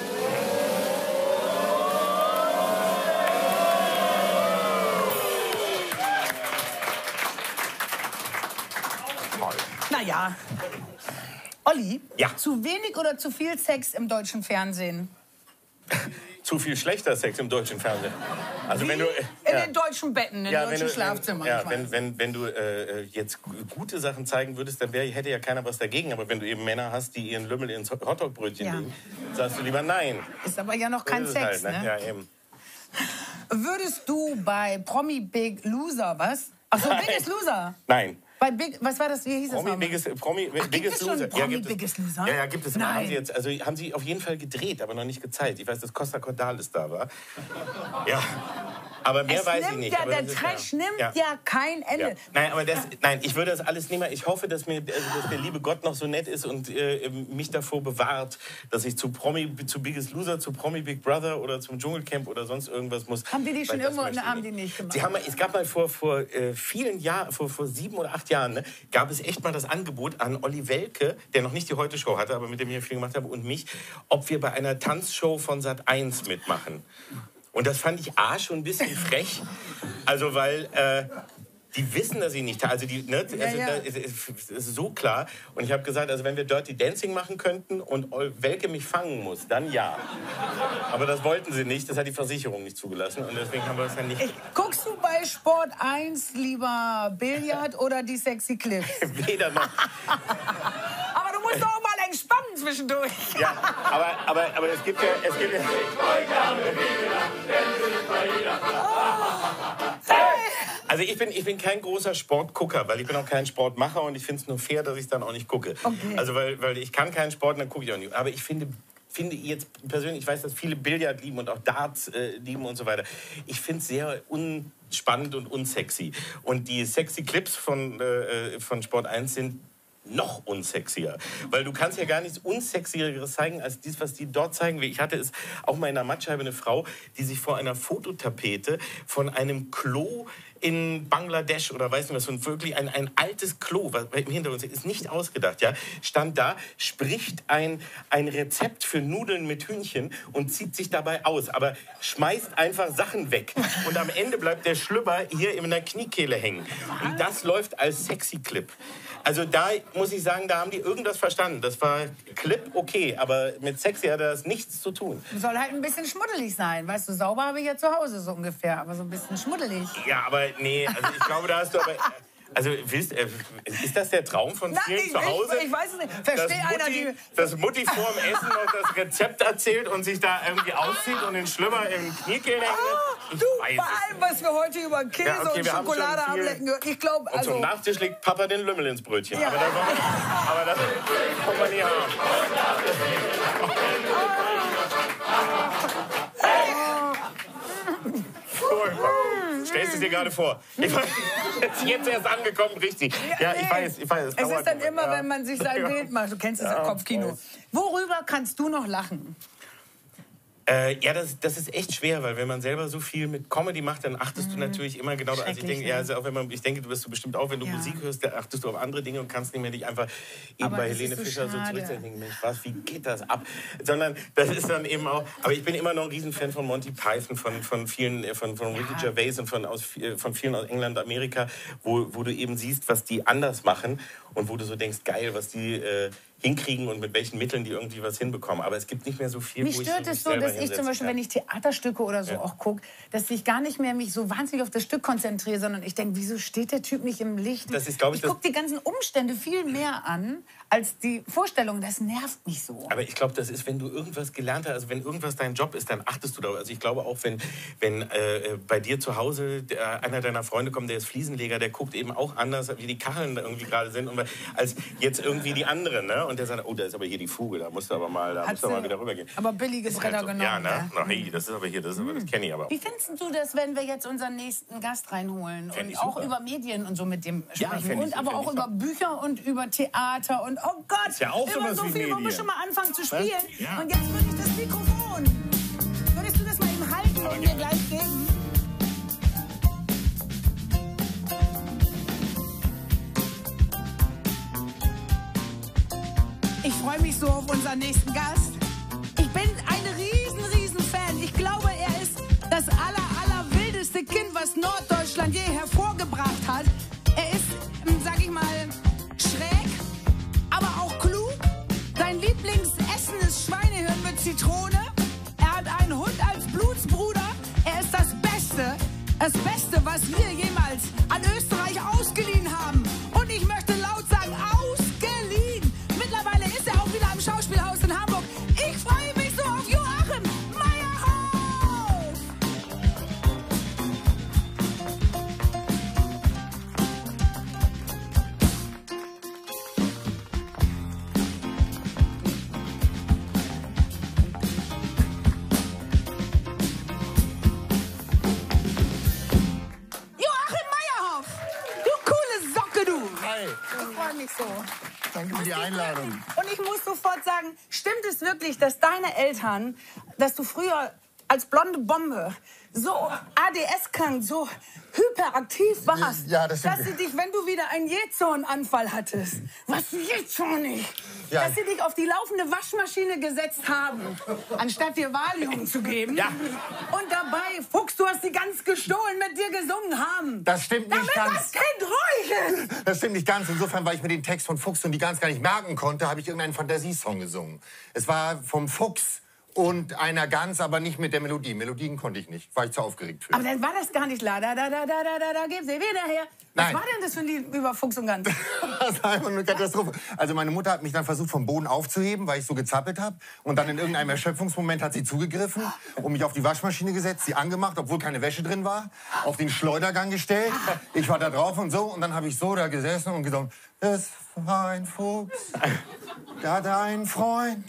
Naja. Olli, Ja. zu wenig oder zu viel Sex im deutschen Fernsehen? Zu viel schlechter Sex im deutschen Fernsehen. Also wenn du In den deutschen Betten, in den deutschen Schlafzimmern. Ja, ich weiß. wenn du jetzt gute Sachen zeigen würdest, dann hätte ja keiner was dagegen. Aber wenn du eben Männer hast, die ihren Lümmel ins Hotdog-Brötchen legen, sagst du lieber nein. Ist aber ja noch kein So ist es Sex, halt, ne? Ja, eben. Würdest du bei Promi Big Loser, was? Ach so, Biggest Loser. Nein. Bei Big, was war das? Wie hieß das Promi nochmal? Biggest es schon Loser. Promi gibt es. Biggest Loser? Ja, gibt es. Aber Nein. haben sie auf jeden Fall gedreht, aber noch nicht gezeigt. Ich weiß, dass Costa Cordalis da war. Ja. Aber mehr weiß ich nicht. Aber Der das ist Trash nimmt ja kein Ende. Ja. Nein, ich würde das alles nicht mehr. Ich hoffe, dass der liebe Gott noch so nett ist und mich davor bewahrt, dass ich zu Biggest Loser, zu Promi Big Brother oder zum Dschungelcamp oder sonst irgendwas muss. Haben die schon Weil das irgendwo? möchte ich Haben die nicht gemacht? Es gab mal vor vielen Jahren, vor 7 oder 8 Jahren, ne, gab es echt mal das Angebot an Olli Welke, der noch nicht die Heute-Show hatte, aber mit dem ich viel gemacht habe, und mich, ob wir bei einer Tanzshow von Sat.1 mitmachen. Und das fand ich schon ein bisschen frech. Also, weil die wissen, dass ich nicht... Also, das ist so klar. Und ich habe gesagt, also wenn wir Dirty Dancing machen könnten und Welke mich fangen muss, dann ja. Aber das wollten sie nicht. Das hat die Versicherung nicht zugelassen. Und deswegen haben wir es dann nicht... Guckst du bei Sport 1 lieber Billard oder die Sexy Clips? Weder noch. Aber du musst doch auch mal entspannen zwischendurch. Ja, aber es gibt ja... Also ich bin kein großer Sportgucker, weil ich bin auch kein Sportmacher und ich finde es nur fair, dass ich es dann auch nicht gucke. Okay. Also weil ich kann keinen Sport, dann gucke ich auch nicht. Aber ich finde jetzt persönlich, ich weiß, dass viele Billard lieben und auch Darts lieben und so weiter. Ich finde es sehr unspannend und unsexy. Und die sexy Clips von Sport 1 sind noch unsexier. Weil du kannst ja gar nichts Unsexieres zeigen, als dies, was die dort zeigen. Ich hatte es auch mal in der Mattscheibe eine Frau, die sich vor einer Fototapete von einem Klo in Bangladesch oder weiß nicht was, und wirklich ein altes Klo, was im Hintergrund ist, nicht ausgedacht, ja, stand da, spricht ein Rezept für Nudeln mit Hühnchen und zieht sich dabei aus, aber schmeißt einfach Sachen weg. Und am Ende bleibt der Schlüpper hier in der Kniekehle hängen. Und das läuft als Sexy-Clip. Also da muss ich sagen, da haben die irgendwas verstanden. Das war Clip okay, aber mit Sexy hat das nichts zu tun. Soll halt ein bisschen schmuddelig sein. Weißt du, sauber habe ich ja zu Hause so ungefähr, aber so ein bisschen schmuddelig. Ja, aber nee, also ich glaube, da hast du aber... Also, ist das der Traum von vielen zu Hause? Ich weiß es nicht. Versteht einer die... Dass Mutti vor dem Essen noch das Rezept erzählt und sich da irgendwie auszieht und den Schlüpper im Kniekehl hängt? Du, bei allem, was wir heute über Käse und Schokolade ablecken gehört. Ich glaube, und zum Nachtisch legt Papa den Lümmel ins Brötchen. Ja. Aber das kommt man nie haben. Stellst du dir gerade vor? Ich war jetzt erst angekommen, richtig. Ja, ich weiß. Es ist dann immer, wenn man sich sein Bild macht. Du kennst das Kopfkino. Worüber kannst du noch lachen? Ja, das ist echt schwer, weil wenn man selber so viel mit Comedy macht, dann achtest du natürlich immer genau. Also ich denke, also auch ich denke, du wirst du bestimmt auch, wenn du Musik hörst, da achtest du auf andere Dinge und kannst nicht mehr dich einfach eben bei Helene Fischer so zurückdenken. Mensch, wie geht das ab? Sondern das ist dann eben auch. Aber ich bin immer noch ein Riesenfan von Monty Python, von vielen, von Ricky Gervais und von vielen aus England, Amerika, wo du eben siehst, was die anders machen und wo du so denkst, geil, was die hinkriegen und mit welchen Mitteln die irgendwie was hinbekommen. Aber es gibt nicht mehr so viel, Mich stört es so, dass ich zum Beispiel, wenn ich Theaterstücke oder so auch gucke, dass ich gar nicht mehr mich so wahnsinnig auf das Stück konzentriere, sondern ich denke, wieso steht der Typ nicht im Licht? Das ist, ich gucke die ganzen Umstände viel mehr an, als die Vorstellung. Das nervt mich so. Aber ich glaube, das ist, wenn du irgendwas gelernt hast, also wenn irgendwas dein Job ist, dann achtest du darauf. Also ich glaube auch, wenn bei dir zu Hause einer deiner Freunde kommt, der ist Fliesenleger, der guckt eben auch anders, wie die Kacheln da irgendwie gerade sind, als jetzt irgendwie die anderen, ne? Und der sagt, oh, da ist aber hier die Fuge, da musst du aber mal, wieder rübergehen. Aber billige Bretter genommen. Ja, ne? Na, hey, das ist aber hier, das kenne ich aber auch. Wie findest du das, wenn wir jetzt unseren nächsten Gast reinholen und auch über Medien und so mit dem sprechen und aber auch über Bücher und über Theater und oh Gott, ist ja auch immer so viel, Medien. wo wir schon mal anfangen zu spielen. Ja. Und jetzt würde ich das Mikrofon. Würdest du das mal eben halten und mir gleich geben? Ich freue mich so auf unseren nächsten Gast. Ich bin ein riesen Fan. Ich glaube, er ist das allerwildeste Kind, was Norddeutschland je hervorgebracht hat. Er ist, sag ich mal, schräg, aber auch klug. Sein Lieblingsessen ist Schweinehirn mit Zitrone. Er hat einen Hund als Blutsbruder. Er ist das Beste, was wir jemals an Österreich ausgeliehen haben. Und ich möchte laut sagen, ausgeliehen. Mittlerweile ist er auch wieder im Schauspielhaus in Hamburg. Ich freue mich so auf Joachim Meyerhoff. Joachim Meyerhoff, du coole Socke, du. Hi, Ich freue mich so. danke für die Einladung. Und ich muss sofort sagen, stimmt es wirklich, dass deine Eltern, dass du früher als blonde Bombe so ADS-krank, so hyperaktiv warst, Ja, das stimmt. dass sie dich, wenn du wieder einen Jähzornanfall hattest, was jähzornig, Ja. dass sie dich auf die laufende Waschmaschine gesetzt haben, anstatt dir Valium zu geben. Ja. Und dabei, Fuchs, du hast die ganz gestohlen mit dir gesungen haben. Das stimmt nicht Damit ganz. das Kind ruhig ist. Das stimmt nicht ganz. Insofern, weil ich mir den Text von Fuchs und die Gans gar nicht merken konnte, habe ich irgendeinen Fantasiesong gesungen. Es war vom Fuchs und einer Gans, aber nicht mit der Melodie. Melodien konnte ich nicht, war ich zu aufgeregt für. Aber dann war das gar nicht da, gib sie wieder her. Was Nein. war denn das für ein Lied über Fuchs und Gans? Das war einfach eine Katastrophe. Also meine Mutter hat mich dann versucht, vom Boden aufzuheben, weil ich so gezappelt habe. Und dann in irgendeinem Erschöpfungsmoment hat sie zugegriffen und mich auf die Waschmaschine gesetzt, sie angemacht, obwohl keine Wäsche drin war, auf den Schleudergang gestellt. Ich war da drauf und so. Und dann habe ich so da gesessen und gesungen, es war ein Fuchs, der hatte einen Freund.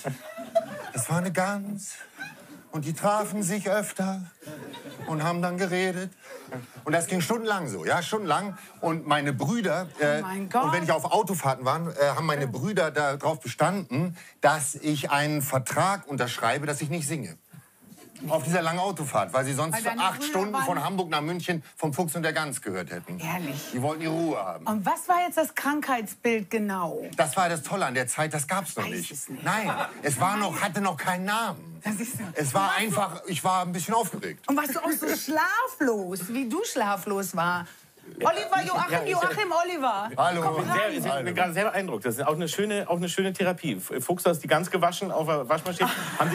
Es war eine Gans. Und die trafen sich öfter und haben dann geredet. Und das ging stundenlang so, ja, stundenlang. Und meine Brüder, mein Gott. und wenn ich auf Autofahrten war, haben meine Brüder darauf bestanden, dass ich einen Vertrag unterschreibe, dass ich nicht singe. Auf dieser langen Autofahrt, weil sie sonst Weil deine 8 Brüder Stunden waren- von Hamburg nach München vom Fuchs und der Gans gehört hätten. Ehrlich. Die wollten die Ruhe haben. Und was war jetzt das Krankheitsbild genau? Das war das Tolle an der Zeit, das gab's noch Weiß nicht. es nicht. Nein, es war noch, hatte noch keinen Namen. Das ist so. Es war einfach, ich war ein bisschen aufgeregt. Und warst du auch so schlaflos, wie du schlaflos war? Oliver, Joachim, Oliver. Hallo. Komm rein. Ich bin gerade sehr beeindruckt. Das ist auch eine schöne Therapie. Fuchs, du hast die Gans gewaschen auf der Waschmaschine. Haben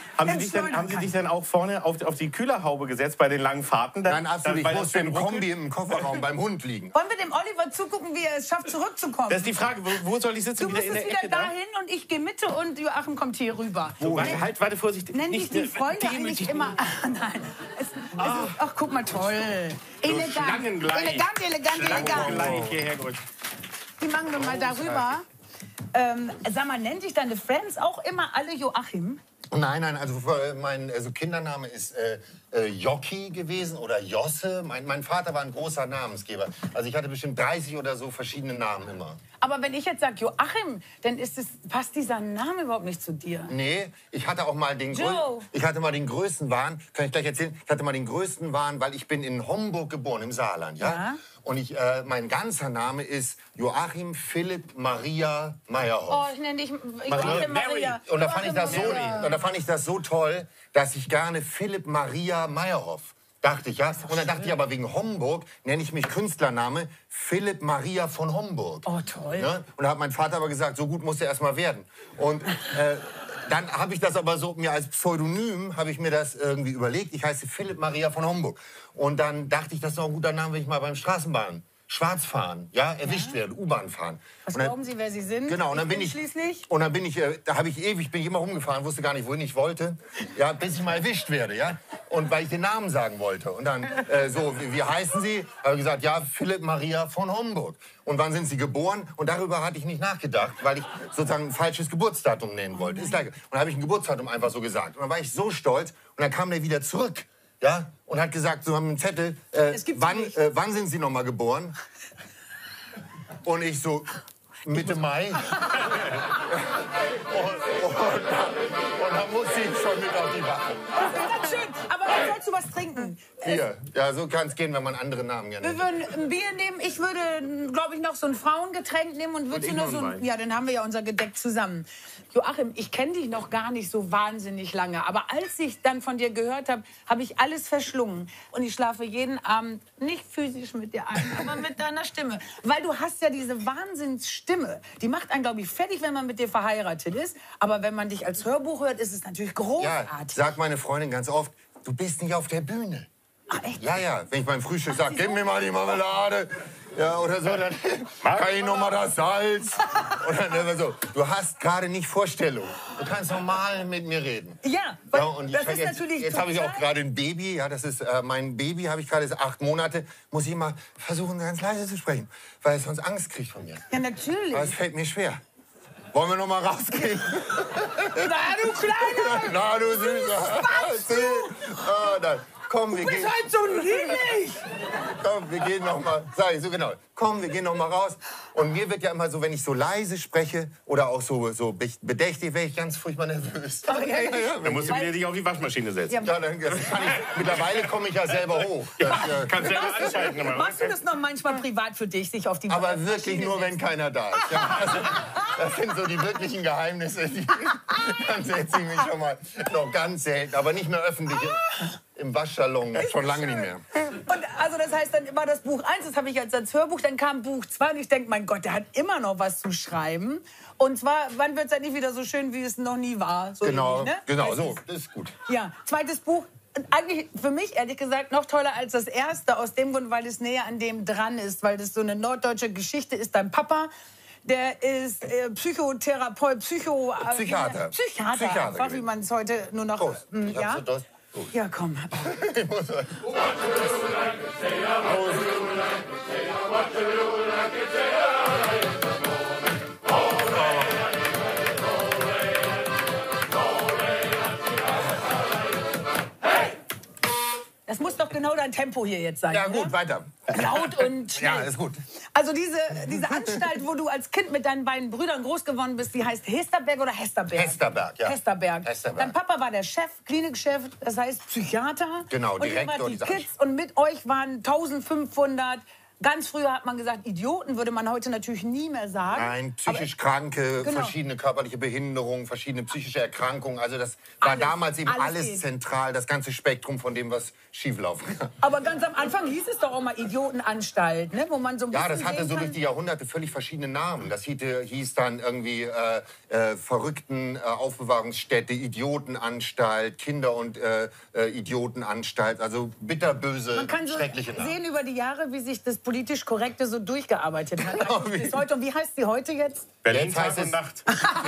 Sie dich dann auch vorne auf die Kühlerhaube gesetzt bei den langen Fahrten? Nein, absolut. Ich weil das musste im schön ruckelt? Kombi im Kofferraum beim Hund liegen. Wollen wir dem Oliver zugucken, wie er es schafft, zurückzukommen? Das ist die Frage, wo soll ich sitzen? Du Wieder in müsstest der wieder Ecke da? dahin und ich gehe Mitte und Joachim kommt hier rüber. So, warte, Vorsicht. Nenn dich die Freunde eigentlich immer. Nein. Es ist, ach, guck mal, toll. Elegant. Schlangengleich. Elegant. Gleich hierher gerutscht. Die machen wir mal darüber. Sag mal, nennt sich deine Friends auch immer alle Joachim? Nein, also mein Kindername ist Jocki gewesen oder Josse. Mein Vater war ein großer Namensgeber. Also ich hatte bestimmt 30 oder so verschiedene Namen immer. Aber wenn ich jetzt sage Joachim, dann passt dieser Name überhaupt nicht zu dir. Nee, ich hatte auch mal Joe. ich hatte mal den größten Wahn, kann ich gleich erzählen, ich hatte mal den größten Wahn, weil ich bin in Homburg geboren, im Saarland, ja? Ja. Und mein ganzer Name ist Joachim Philipp Maria Meyerhoff. Oh, ich nenne dich Joachim Maria. Und da fand ich Joachim das so toll, dass ich gerne Philipp Maria Meyerhoff dachte ich, ja. Und dann dachte ich aber, wegen Homburg nenne ich mich Künstlername Philipp Maria von Homburg. Oh, toll. Ne? Und da hat mein Vater aber gesagt, so gut muss er erst mal werden. Und dann habe ich das aber so mir als Pseudonym habe ich mir das irgendwie überlegt. Ich heiße Philipp Maria von Homburg. Und dann dachte ich, das ist doch ein guter Name, wenn ich mal beim Straßenbahn schwarz fahren, ja, erwischt werden, U-Bahn fahren. Was Und dann- glauben Sie, wer Sie sind? Genau, und dann bin schließlich. und dann bin ich, da habe ich ewig, bin ich immer rumgefahren, wusste gar nicht, wohin ich wollte, ja, bis ich mal erwischt werde, ja. Und weil ich den Namen sagen wollte. Und dann, wie heißen Sie? Habe ich gesagt, ja, Philipp Maria von Homburg. Und wann sind Sie geboren? Und darüber hatte ich nicht nachgedacht, weil ich sozusagen ein falsches Geburtsdatum nennen wollte. Ist gleich. Und dann habe ich ein Geburtsdatum einfach so gesagt. Und dann war ich so stolz. Und dann kam der wieder zurück, ja, und hat gesagt, so haben einen Zettel, gibt's nicht. wann sind Sie noch mal geboren? Und ich so, Mitte Mai. Und dann musste ich schon mit auf die Wache. Das ist schön. Aber dann sollst du was trinken. Bier. Ja, so kann es gehen, wenn man andere Namen gerne Wir würden ein Bier nehmen. Ich würde, glaube ich, noch so ein Frauengetränk nehmen und würde nur so ein, ja, dann haben wir ja unser Gedeck zusammen. Joachim, ich kenne dich noch gar nicht so wahnsinnig lange, aber als ich dann von dir gehört habe, habe ich alles verschlungen und ich schlafe jeden Abend nicht physisch mit dir ein, aber mit deiner Stimme, weil du hast ja diese Wahnsinnsstimme. Die macht einen, glaube ich, fertig, wenn man mit dir verheiratet ist, aber wenn man dich als Hörbuch hört, ist es natürlich großartig. Ja, sagt meine Freundin ganz oft, du bist nicht auf der Bühne. Ach, echt? Ja, ja, wenn ich beim Frühstück sage, gib mir mal die Marmelade, ja, oder so, dann kann ich noch mal das Salz. Und dann immer so, du hast gerade nicht Vorstellung. Du kannst normal mit mir reden. Ja, Ja, und das ist jetzt, natürlich jetzt habe ich auch total- gerade ein Baby, ja, das ist mein Baby, habe ich gerade, ist 8 Monate, muss ich immer versuchen, ganz leise zu sprechen, weil es sonst Angst kriegt von mir. Ja, natürlich. Aber es fällt mir schwer. Wollen wir noch mal rausgehen? Na, du Kleiner! Na, du Süßer. Oh, nein. Komm, wir Du bist gehen. halt so niedlich! Komm, wir gehen noch mal. Sag ich so genau. Komm, wir gehen noch mal raus. Und mir wird ja immer so, wenn ich so leise spreche oder auch so bedächtig, wäre ich ganz furchtbar nervös. Dann musst du wieder dich auf die Waschmaschine setzen. Ja, Ja, dann, das kann ich, mittlerweile komme ich ja selber hoch. Das, Kannst selber anschalten. immer. Machst du das noch manchmal privat für dich, sich auf die aber Maschine wirklich nur, wenn setzen? keiner da ist. Ja, also, das sind so die wirklichen Geheimnisse. Dann setze ich mich schon mal noch ganz selten, aber nicht mehr öffentlich im Waschsalon. Schon lange nicht mehr. Und also das heißt, dann war das Buch 1, das habe ich jetzt als Hörbuch, dann kam Buch 2 und ich denke, mein Gott, der hat immer noch was zu schreiben. Und zwar, wann wird es endlich wieder so schön, wie es noch nie war? So Genau, ähnlich, ne? genau, Heißt so, es. das ist gut. Ja, zweites Buch. Und eigentlich für mich, ehrlich gesagt, noch toller als das erste, aus dem Grund, weil es näher an dem dran ist, weil das so eine norddeutsche Geschichte ist. Dein Papa, der ist Psychotherapeut, Psychiater. Psychiater, einfach, wie man es heute nur noch... Prost. Ich hab ja? so Durst. Prost. Ja, komm. Das muss doch genau dein Tempo hier jetzt sein. Ja, oder? gut, weiter. Laut und schnell. Ja, ist gut. Also diese Anstalt, wo du als Kind mit deinen beiden Brüdern groß geworden bist, die heißt Hesterberg oder Hesterberg? Hesterberg, ja. Hesterberg. Hesterberg. Dein Papa war der Chef, Klinikchef, das heißt Psychiater. Genau, und ihr Direktor wart die dieser Kids und mit euch waren 1500. Ganz früher hat man gesagt, Idioten würde man heute natürlich nie mehr sagen. Nein, psychisch Kranke, Genau. verschiedene körperliche Behinderungen, verschiedene psychische Erkrankungen. Also das war Alles, damals eben alles alles geht. zentral, das ganze Spektrum von dem, was schieflaufen kann. Aber ganz am Anfang hieß es doch auch mal Idiotenanstalt, ne? Wo man so ein bisschen Ja, das hatte sehen so kann. durch die Jahrhunderte völlig verschiedene Namen. Das hieß dann irgendwie Verrückten Aufbewahrungsstätte, Idiotenanstalt, Kinder- und Idiotenanstalt. Also bitterböse, Man kann so schreckliche Namen. sehen über die Jahre, wie sich das politisch Korrekte so durchgearbeitet hat. Eigentlich bis heute. Und wie heißt sie heute jetzt? Berlin, Jetzt Tag heißt und es- Nacht.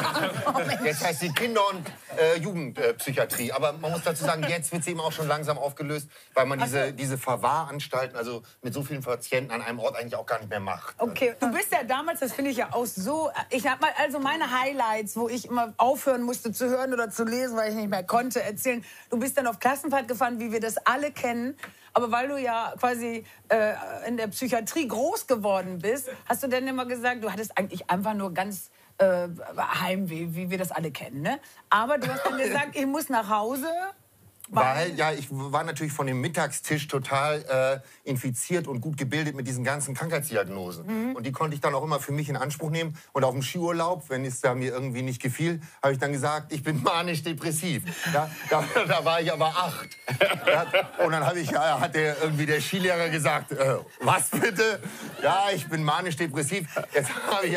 Jetzt heißt sie Kinder- und Jugendpsychiatrie. Aber man muss dazu sagen, jetzt wird sie eben auch schon langsam aufgelöst, weil man diese Verwahranstalten, also mit so vielen Patienten an einem Ort eigentlich auch gar nicht mehr macht. Okay, du bist ja damals, das finde ich ja auch so, ich habe mal also meine Highlights, wo ich immer aufhören musste zu hören oder zu lesen, weil ich nicht mehr konnte, erzählen. Du bist dann auf Klassenfahrt gefahren, wie wir das alle kennen. Aber weil du ja quasi in der Psychiatrie groß geworden bist, hast du dann immer gesagt, du hattest eigentlich einfach nur ganz Heimweh, wie wir das alle kennen. Ne? Aber du hast dann gesagt, ich muss nach Hause. Weil, ja, ich war natürlich von dem Mittagstisch total infiziert und gut gebildet mit diesen ganzen Krankheitsdiagnosen. Und die konnte ich dann auch immer für mich in Anspruch nehmen. Und auf dem Skiurlaub, wenn es da mir irgendwie nicht gefiel, habe ich dann gesagt, ich bin manisch-depressiv. Ja, da war ich aber 8. Ja, und dann hat der Skilehrer gesagt, was bitte? Ja, ich bin manisch-depressiv. Jetzt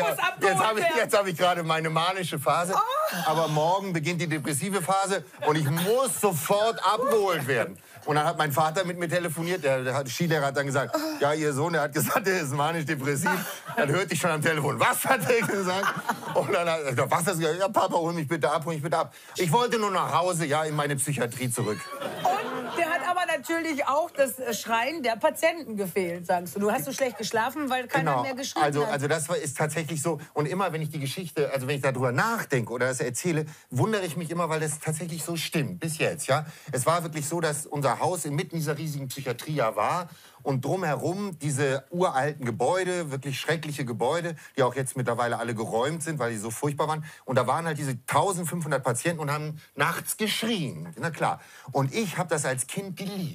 habe ich gerade meine manische Phase. Aber morgen beginnt die depressive Phase und ich muss sofort abgeholt werden. Und dann hat mein Vater mit mir telefoniert. Der Skilehrer hat dann gesagt, ja, Ihr Sohn, der hat gesagt, der ist manisch-depressiv. Dann hörte ich schon am Telefon, was hat er gesagt? Und dann hat er gesagt, was hat er gesagt? Ja, Papa, hol mich bitte ab, hol mich bitte ab. Ich wollte nur nach Hause, ja, in meine Psychiatrie zurück. Und der hat aber natürlich auch das Schreien der Patienten gefehlt, sagst du. Du hast so schlecht geschlafen, weil keiner mehr geschrien hat. Also das ist tatsächlich so. Und immer, wenn ich die Geschichte, also wenn ich darüber nachdenke oder das erzähle, wundere ich mich immer, weil das tatsächlich so stimmt. Bis jetzt, ja. Es war wirklich so, dass unser Haus inmitten dieser riesigen Psychiatrie ja war. Und drumherum diese uralten Gebäude, wirklich schreckliche Gebäude, die auch jetzt mittlerweile alle geräumt sind, weil die so furchtbar waren. Und da waren halt diese 1500 Patienten und haben nachts geschrien. Na klar. Und ich habe das als Kind geliebt.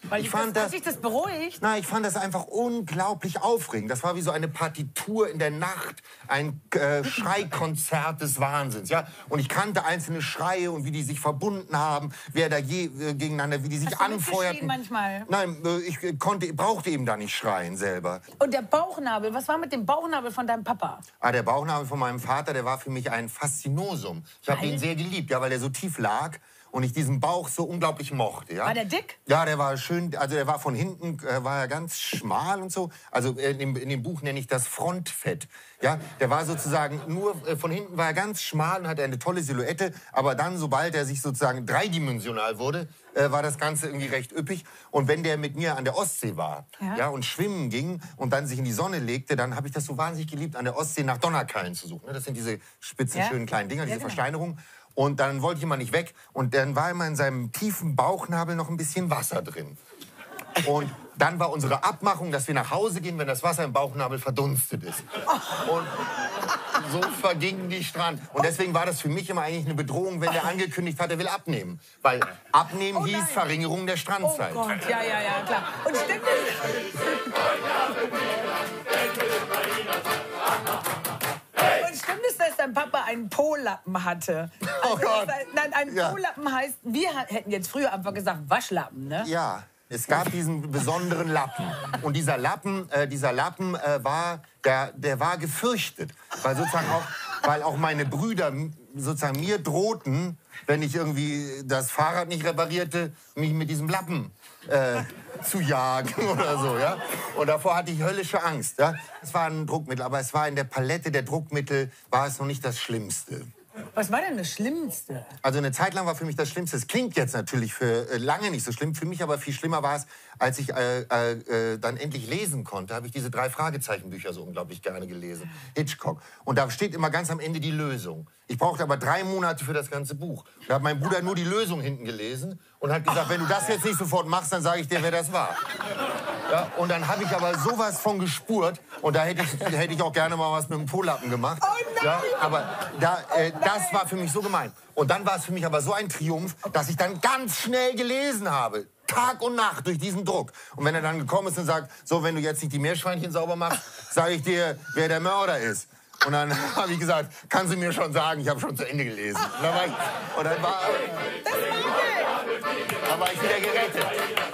Weil hat sich das beruhigt? Nein, ich fand das einfach unglaublich aufregend. Das war wie so eine Partitur in der Nacht, ein Schreikonzert des Wahnsinns. Ja? Und ich kannte einzelne Schreie und wie die sich verbunden haben, wer da gegeneinander, wie die sich anfeuerten. Manchmal? Nein, ich brauchte eben da nicht schreien selber. Und der Bauchnabel, was war mit dem Bauchnabel von deinem Papa? Der Bauchnabel von meinem Vater, der war für mich ein Faszinosum. Ich habe ihn sehr geliebt, ja, weil er so tief lag. Und ich diesen Bauch so unglaublich mochte. Ja? War der dick? Ja, der war schön, also der war von hinten, war er ganz schmal und so. Also in dem Buch nenne ich das Frontfett. Ja? Der war sozusagen nur, von hinten war er ganz schmal und hatte eine tolle Silhouette. Aber dann, sobald er sich sozusagen dreidimensional wurde, war das Ganze irgendwie recht üppig. Und wenn der mit mir an der Ostsee war ja, und schwimmen ging und dann sich in die Sonne legte, dann habe ich das so wahnsinnig geliebt, an der Ostsee nach Donnerkeilen zu suchen. Das sind diese spitzen, schönen kleinen Dinger, diese Versteinerungen. Und dann wollte ich immer nicht weg. Und dann war immer in seinem tiefen Bauchnabel noch ein bisschen Wasser drin. Und dann war unsere Abmachung, dass wir nach Hause gehen, wenn das Wasser im Bauchnabel verdunstet ist. Und so vergingen die Strand. Und deswegen war das für mich immer eigentlich eine Bedrohung, wenn der angekündigt hat, er will abnehmen. Weil abnehmen hieß Verringerung der Strandzeit. Oh Gott, ja, klar. Und stimmt es, dass dein Papa einen Po-Lappen hatte? Oh Gott. Nein, ein Po-Lappen heißt, wir hätten jetzt früher einfach gesagt Waschlappen, ne? Ja, es gab diesen besonderen Lappen. Und dieser Lappen der war gefürchtet. Weil auch meine Brüder sozusagen mir drohten, wenn ich irgendwie das Fahrrad nicht reparierte, mich mit diesem Lappen zu jagen oder so, ja. Und davor hatte ich höllische Angst, ja. Es war ein Druckmittel, aber es war in der Palette der Druckmittel, war es noch nicht das Schlimmste. Was war denn das Schlimmste? Also eine Zeit lang war für mich das Schlimmste. Es klingt jetzt natürlich für lange nicht so schlimm. Für mich aber viel schlimmer war es, als ich dann endlich lesen konnte, habe ich diese 3 Fragezeichen-Bücher so unglaublich gerne gelesen. Hitchcock. Und da steht immer ganz am Ende die Lösung. Ich brauchte aber 3 Monate für das ganze Buch. Da hat mein Bruder nur die Lösung hinten gelesen und hat gesagt, wenn du das jetzt nicht sofort machst, dann sage ich dir, wer das war. Ja, und dann habe ich aber sowas von gespurt. Und da hätte ich auch gerne mal was mit dem Po-Lappen gemacht. Oh nein! Ja, aber das war für mich so gemein. Und dann war es für mich aber so ein Triumph, dass ich dann ganz schnell gelesen habe. Tag und Nacht durch diesen Druck. Und wenn er dann gekommen ist und sagt, so, wenn du jetzt nicht die Meerschweinchen sauber machst, sage ich dir, wer der Mörder ist. Und dann habe ich gesagt, kannst du mir schon sagen, ich habe schon zu Ende gelesen. Und dann war ich wieder gerettet.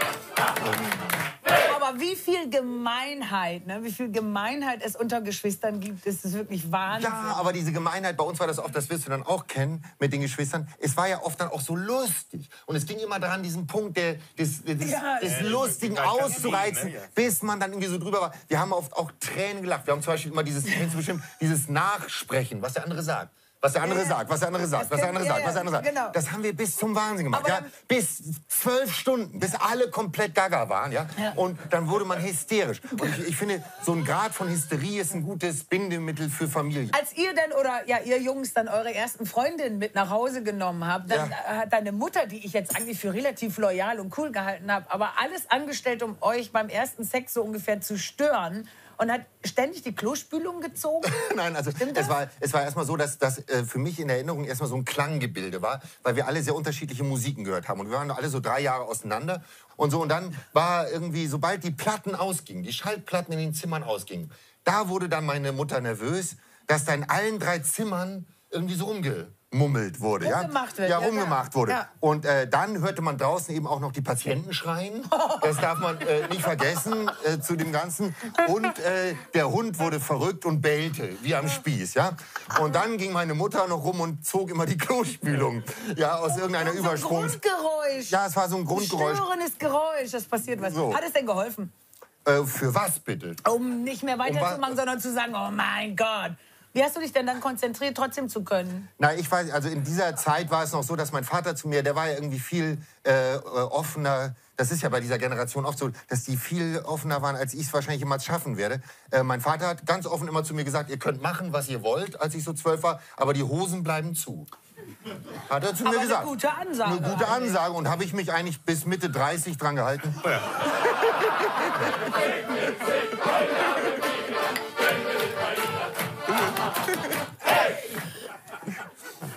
Aber wie viel Gemeinheit, ne? Wie viel Gemeinheit es unter Geschwistern gibt, ist es wirklich Wahnsinn. Ja, aber diese Gemeinheit, bei uns war das oft, das wirst du dann auch kennen mit den Geschwistern, es war ja oft dann auch so lustig. Und es ging immer daran, diesen Punkt des Lustigen auszureizen, bis man dann irgendwie so drüber war. Wir haben oft auch Tränen gelacht. Wir haben zum Beispiel immer dieses Nachsprechen, was der andere sagt. Was der andere sagt, was der andere sagt, was der andere sagt, was der andere sagt. Genau. Das haben wir bis zum Wahnsinn gemacht. Ja? Bis 12 Stunden, bis alle komplett gaga waren. Ja? Und dann wurde man hysterisch. Und ich finde, so ein Grad von Hysterie ist ein gutes Bindemittel für Familie. Als ihr dann, oder ja, ihr Jungs dann eure ersten Freundinnen mit nach Hause genommen habt, dann hat deine Mutter, die ich jetzt eigentlich für relativ loyal und cool gehalten habe, aber alles angestellt, um euch beim ersten Sex so ungefähr zu stören. Und hat ständig die Klospülung gezogen? Nein, also es war erstmal so, dass das für mich in Erinnerung erstmal so ein Klanggebilde war, weil wir alle sehr unterschiedliche Musiken gehört haben. Und wir waren alle so 3 Jahre auseinander. Und so, und dann war irgendwie, sobald die Platten ausgingen, die Schallplatten in den Zimmern ausgingen, da wurde dann meine Mutter nervös, dass da in allen 3 Zimmern irgendwie so rumgemummelt wurde. Rumgemacht wird. Ja, rumgemacht wurde. Ja. Und dann hörte man draußen eben auch noch die Patienten schreien. Das darf man nicht vergessen zu dem Ganzen. Und der Hund wurde verrückt und bellte, wie am Spieß. Ja? Und dann ging meine Mutter noch rum und zog immer die Klospülung aus irgendeiner Übersprungs... So ein Grundgeräusch. Ja, es war so ein Grundgeräusch. Ein störendes Geräusch, das passiert was. So. Hat es denn geholfen? Für was bitte? Um nicht mehr weiterzumachen, sondern zu sagen, oh mein Gott. Wie hast du dich denn dann konzentriert, trotzdem zu können? Na, ich weiß, also in dieser Zeit war es noch so, dass mein Vater zu mir, der war ja irgendwie viel offener. Das ist ja bei dieser Generation oft so, dass die viel offener waren, als ich es wahrscheinlich jemals schaffen werde. Mein Vater hat ganz offen immer zu mir gesagt, ihr könnt machen, was ihr wollt, als ich so 12 war, aber die Hosen bleiben zu. Hat er zu mir gesagt. Eine gute Ansage. Eine gute Ansage. Und habe ich mich eigentlich bis Mitte 30 dran gehalten. Ja. Was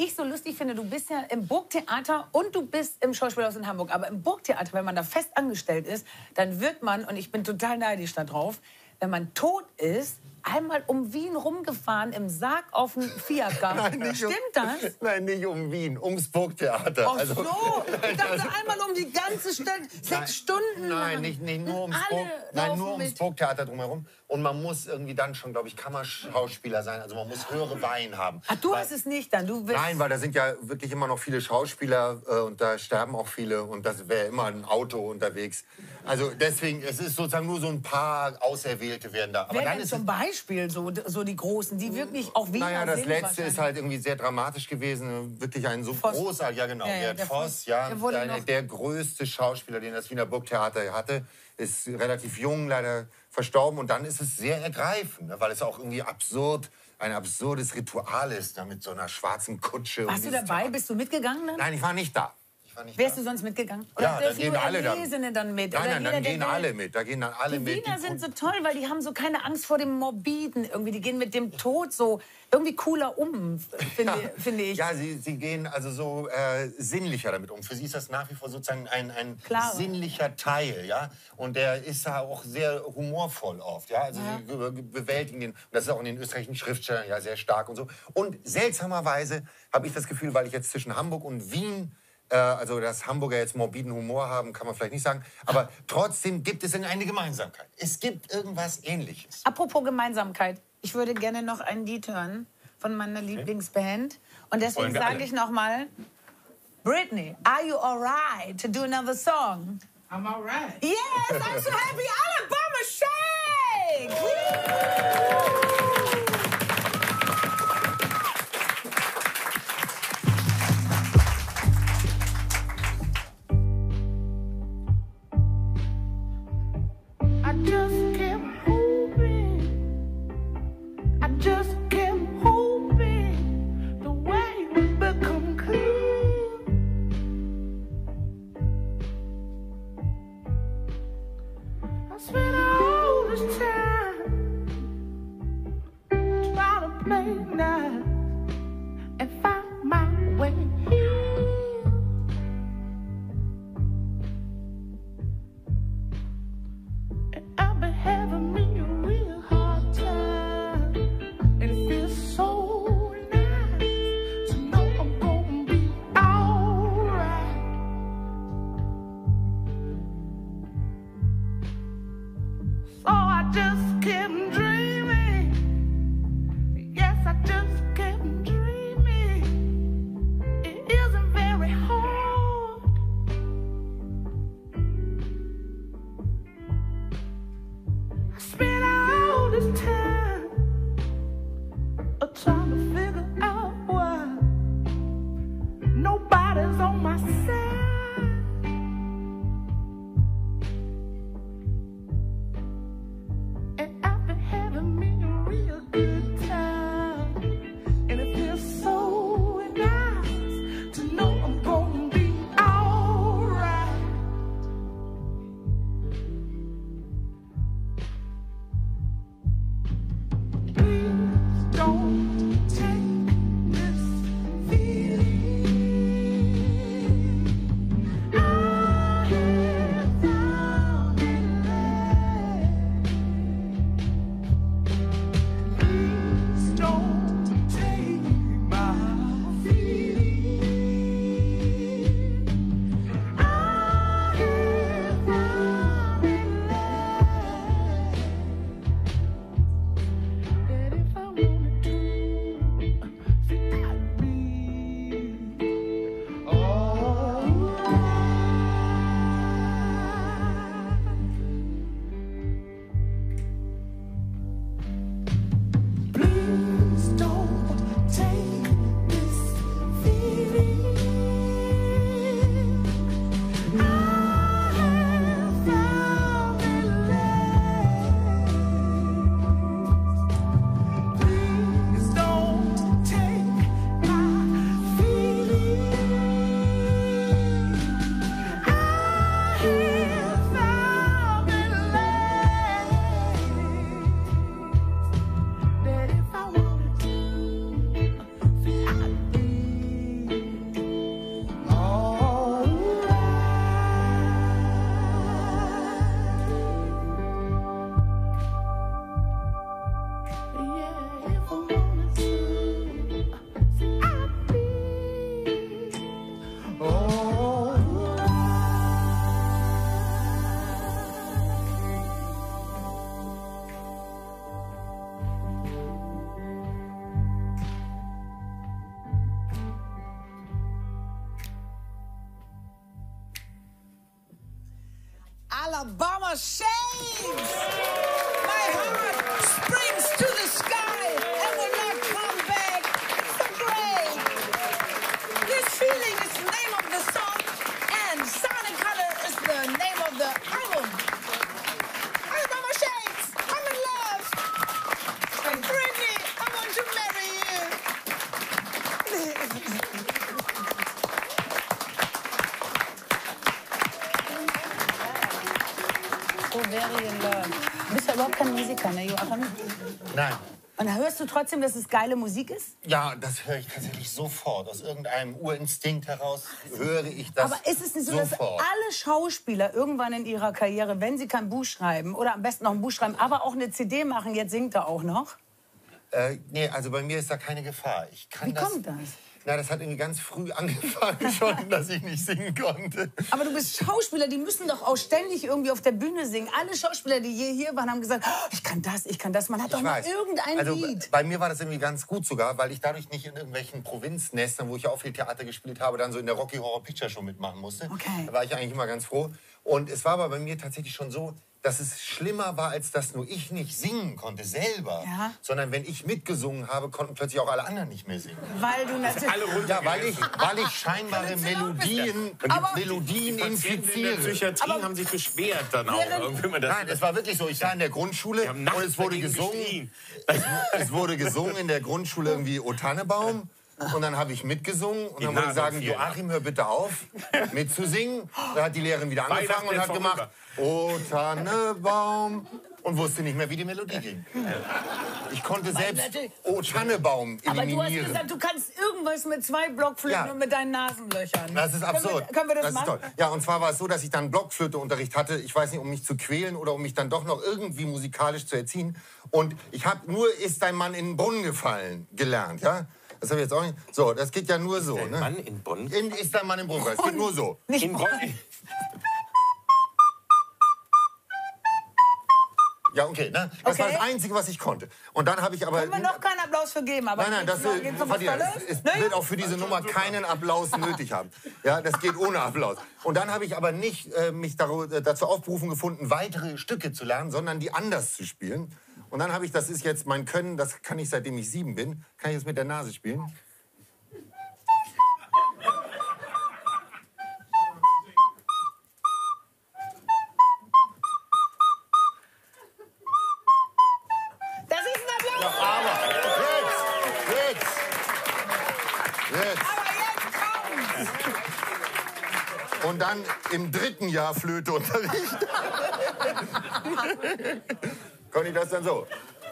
ich so lustig finde, du bist ja im Burgtheater und du bist im Schauspielhaus in Hamburg. Aber im Burgtheater, wenn man da fest angestellt ist, dann wird man, und ich bin total neidisch darauf, wenn man tot ist, einmal um Wien rumgefahren im Sarg auf dem Fiaker. Nein, Stimmt das? Nein, nicht um Wien, ums Burgtheater. Ach so, ich dachte einmal um die ganze Stadt, 6 Stunden lang. Nein, nicht nur ums Alle laufen mit. Burgtheater drumherum. Und man muss irgendwie dann schon, glaube ich, Kammerschauspieler sein. Also man muss höhere Weihen haben. Ach, du hast es nicht dann? Du willst Nein, weil da sind ja wirklich immer noch viele Schauspieler und da sterben auch viele. Und das wäre immer ein Auto unterwegs. Also deswegen, es ist sozusagen nur so ein paar Auserwählte werden da. Aber wer dann denn ist zum Beispiel so die Großen, die wirklich auch Wiener Naja, das sind letzte wahrscheinlich. ist halt irgendwie sehr dramatisch gewesen. Wirklich ein so Voss. großer, ja genau, Ja, der der Voss, ja, Der wurde noch- der größte Schauspieler, den das Wiener Burgtheater hatte, ist relativ jung leider verstorben. Und dann ist es sehr ergreifend, ne, weil es auch irgendwie ein absurdes Ritual ist, da mit so einer schwarzen Kutsche. Warst du dabei? Bist du mitgegangen dann? Nein, ich war nicht da. Wärst du sonst mitgegangen? Ja, da dürfen gehen nur alle dann. Erlesene dann mit? Nein, Oder nein, dann jeder, der gehen will? alle mit. Da gehen dann alle Die mit. Wiener sind so toll, weil die haben so keine Angst vor dem Morbiden irgendwie. Die gehen mit dem Tod so irgendwie cooler um, finde ich. Ja, sie gehen also so sinnlicher damit um. Für sie ist das nach wie vor sozusagen ein Klar. sinnlicher Teil, ja. Und der ist ja auch sehr humorvoll oft, ja. Also sie bewältigen den. Und das ist auch in den österreichischen Schriftstellern ja sehr stark und so. Und seltsamerweise habe ich das Gefühl, weil ich jetzt zwischen Hamburg und Wien also, dass Hamburger jetzt morbiden Humor haben, kann man vielleicht nicht sagen. Aber trotzdem gibt es eine Gemeinsamkeit. Es gibt irgendwas Ähnliches. Apropos Gemeinsamkeit. Ich würde gerne noch ein Lied hören von meiner Lieblingsband. Und deswegen Wollen wir sage alle? ich noch mal, Britney, are you alright to do another song? I'm all right. Yes, I'm so happy. Alabama Shake! I just kept hoping. I just kept hoping the way would become clear. I spent all this time trying to play nice and find my way here. I've been having me a real hard time, and it feels so nice to know I'm gonna be alright. So I just kept dreaming. Yes, I just kept dreaming. It isn't very hard. I spent all this time trying to figure out why nobody's on my side. And I've been having me a real good time, and it feels so nice to know I'm gonna be alright. Please don't take this feeling Alabama Shakes. My heart springs to the sky and will not come back from grave. This feeling is the name of the song, and Sonic Color is the name of the album. Alabama Shakes, I'm in love. Britney, I want to marry you. So very in love. Du bist ja überhaupt kein Musiker, ne, Joachim? Nein. Und da hörst du trotzdem, dass es geile Musik ist? Ja, das höre ich tatsächlich sofort. Aus irgendeinem Urinstinkt heraus höre ich das Aber ist es nicht so, dass sofort. alle Schauspieler irgendwann in ihrer Karriere, wenn sie kein Buch schreiben, oder am besten noch ein Buch schreiben, aber auch eine CD machen, jetzt singt er auch noch? Nee, also bei mir ist da keine Gefahr. Ich kann Wie kommt das? Na, das hat irgendwie ganz früh angefangen schon, dass ich nicht singen konnte. Aber du bist Schauspieler, die müssen doch auch ständig irgendwie auf der Bühne singen. Alle Schauspieler, die je hier waren, haben gesagt, oh, ich kann das. Man hat doch mal irgendein also, Lied. Bei mir war das irgendwie ganz gut sogar, weil ich dadurch nicht in irgendwelchen Provinznestern, wo ich ja auch viel Theater gespielt habe, dann so in der Rocky Horror Picture Show mitmachen musste. Okay. Da war ich eigentlich immer ganz froh. Und es war aber bei mir tatsächlich schon so, dass es schlimmer war, als dass nur ich nicht singen konnte selber. Ja. Sondern wenn ich mitgesungen habe, konnten plötzlich auch alle anderen nicht mehr singen. Weil du natürlich... Ja, weil ich scheinbare Melodien In der infiziere. Psychiatrie haben sich beschwert dann auch. Nein, es war wirklich so. Ich war in der Grundschule und es wurde gesungen. Es wurde gesungen in der Grundschule irgendwie O Tannebaum. Und dann habe ich mitgesungen und dann wollte ich sagen, Joachim, hör bitte auf, mitzusingen. Da hat die Lehrerin wieder angefangen und hat gemacht, O Tannebaum, und wusste nicht mehr, wie die Melodie ging. Ich konnte selbst O Tannebaum Aber du hast eliminieren. gesagt, du kannst irgendwas mit 2 Blockflöten und mit deinen Nasenlöchern. Das ist absurd. Können wir das machen? Ist toll. Ja, und zwar war es so, dass ich dann Blockflöteunterricht hatte. Ich weiß nicht, um mich zu quälen oder um mich dann doch noch irgendwie musikalisch zu erziehen. Und ich habe nur Ist dein Mann in den Brunnen gefallen gelernt, ja? Das habe ich jetzt auch nicht. So, das geht ja nur so. Ein Ne? Mann in Bonn? Ist dein Mann in Brunnen? Es geht nur so. In Bonn? Ja, okay, ne? Das war das Einzige, was ich konnte. Und dann habe ich aber... Können wir noch keinen Applaus für geben. Aber Nein, das geht's um was es wird auch für diese Nummer keinen Applaus nötig haben. Ja, das geht ohne Applaus. Und dann habe ich aber nicht mich dazu aufberufen gefunden, weitere Stücke zu lernen, sondern die anders zu spielen. Und dann habe ich, das ist jetzt mein Können, das kann ich seitdem ich 7 bin, kann ich jetzt mit der Nase spielen. Das ist ein Applaus. Aber jetzt. Aber jetzt kommt's. Und dann im 3. Jahr Flöteunterricht. Konnte ich das dann so?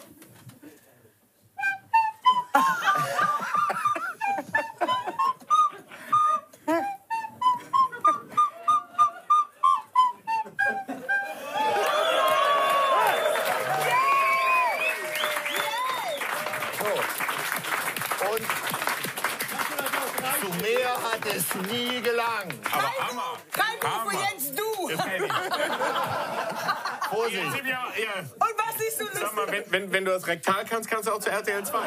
Und zu mehr hat es nie gelangt. Aber Hammer. Kalkofe, jetzt du. Vorsicht. Und was siehst du Sag mal, wenn du das rektal kannst, kannst du auch zu RTL 2.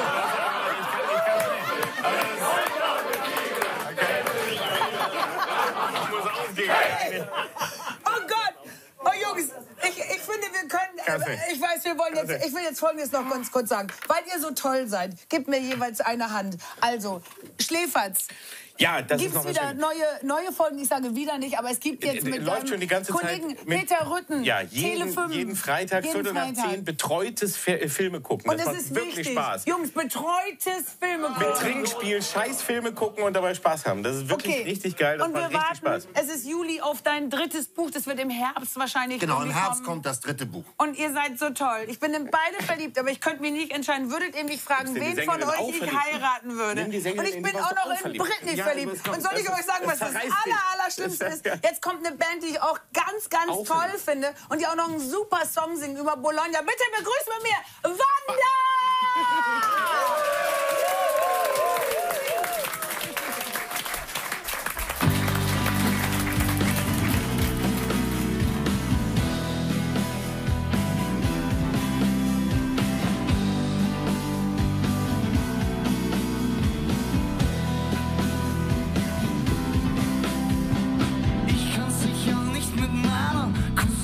Oh Gott! Oh Jungs, ich finde, wir können... ich weiß, wir wollen jetzt... Ich will jetzt Folgendes noch ganz kurz sagen. Weil ihr so toll seid, gebt mir jeweils eine Hand. Also, Schläferz. Ja, das Gibt's ist noch wieder neue Folgen? Ich sage wieder nicht, aber es gibt jetzt mit läuft schon die ganze Kollegen Zeit mit, Peter Rütten, ja, Tele5. jeden Freitag, Viertel nach 10, betreutes Filme gucken. Und das es macht ist wirklich wichtig. Spaß. Jungs, betreutes Filme Mit gucken. Trinkspiel, Scheißfilme gucken und dabei Spaß haben. Das ist wirklich richtig geil. Das Und wir macht richtig warten, Spaß. es ist Juli, auf dein 3. Buch. Das wird im Herbst wahrscheinlich Genau, im irgendwie Herbst kommen. kommt das 3. Buch. Und ihr seid so toll. Ich bin in beide verliebt, aber ich könnte mich nicht entscheiden. Würdet ihr mich fragen, Ist denn die wen von Sängerin euch auch ich verliebt? heiraten würde? Nimm die Und Sängerin, ich in bin die warst auch du noch auch in verliebt. Britney Ja, verliebt. das kommt- Und soll ich das- euch sagen, was das das zerreißt dich. Allerschlimmste Das- ist? ja. Jetzt kommt eine Band, die ich auch ganz, ganz Auch toll verliebt. finde und die auch noch einen super Song singen über Bologna. Bitte begrüßt mit mir Wanda! Ich kann sicher nicht mit meiner Cousine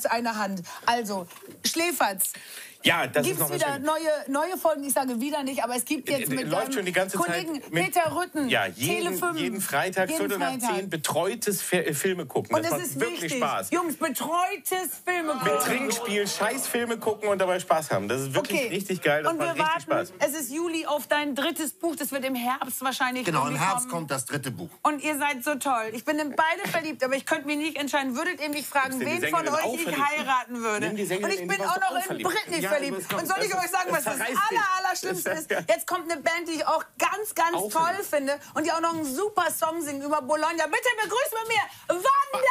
eine Hand. Also, Schläferz. Ja, das Gibt's ist noch was wieder Schönes. neue Folgen? Ich sage wieder nicht, aber es gibt jetzt mit läuft schon die ganze Kollegen Zeit mit, Peter Rütten, ja, Tele5. jeden Freitag, Viertel nach 10, betreutes Filme gucken. Und das es macht ist wirklich wichtig. Spaß. Jungs, betreutes Filme gucken. Mit Trinkspiel, Scheißfilme gucken und dabei Spaß haben. Das ist wirklich richtig geil. Das und macht wir richtig warten, Spaß. es ist Juli auf dein drittes Buch. Das wird im Herbst wahrscheinlich Genau, im Herbst kommen. kommt das dritte Buch. Und ihr seid so toll. Ich bin in beide verliebt, aber ich könnte mich nicht entscheiden. Würdet ihr mich fragen, Ist denn die wen von Sängerin auch euch ich verliebt? heiraten würde? Nimm die Und Sängerin, ich in bin die auch warst du noch auch in verliebt. Britney Ja, verliebt. das kommt- Und soll ich das- euch sagen, was das zerreißt dich. Allerschlimmste ist? Ja. Jetzt kommt eine Band, die ich auch ganz, ganz Auch toll verliebt. finde und die auch noch einen super Song singen über Bologna. Bitte begrüßt mit mir Wanda!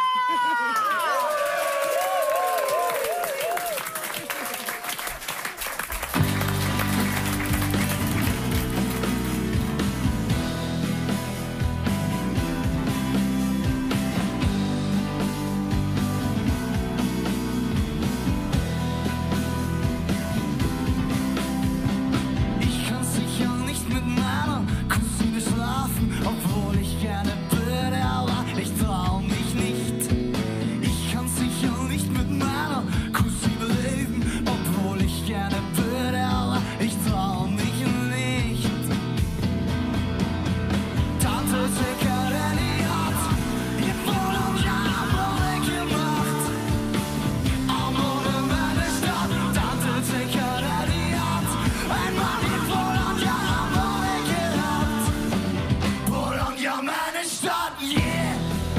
Ich kann sicher nicht mit meiner Cousine schlafen, obwohl ich gerne würde, aber ich trau mich nicht. Ich kann sicher nicht mit meiner Cousine leben, obwohl ich gerne würde, aber ich trau mich nicht. Tante Zekarelli hat ihr Bologna Amore gemacht. Amore meine Stadt, Tante Zekarelli hat einmal die Bologna Amore gehabt. Bologna meine Stadt, yeah.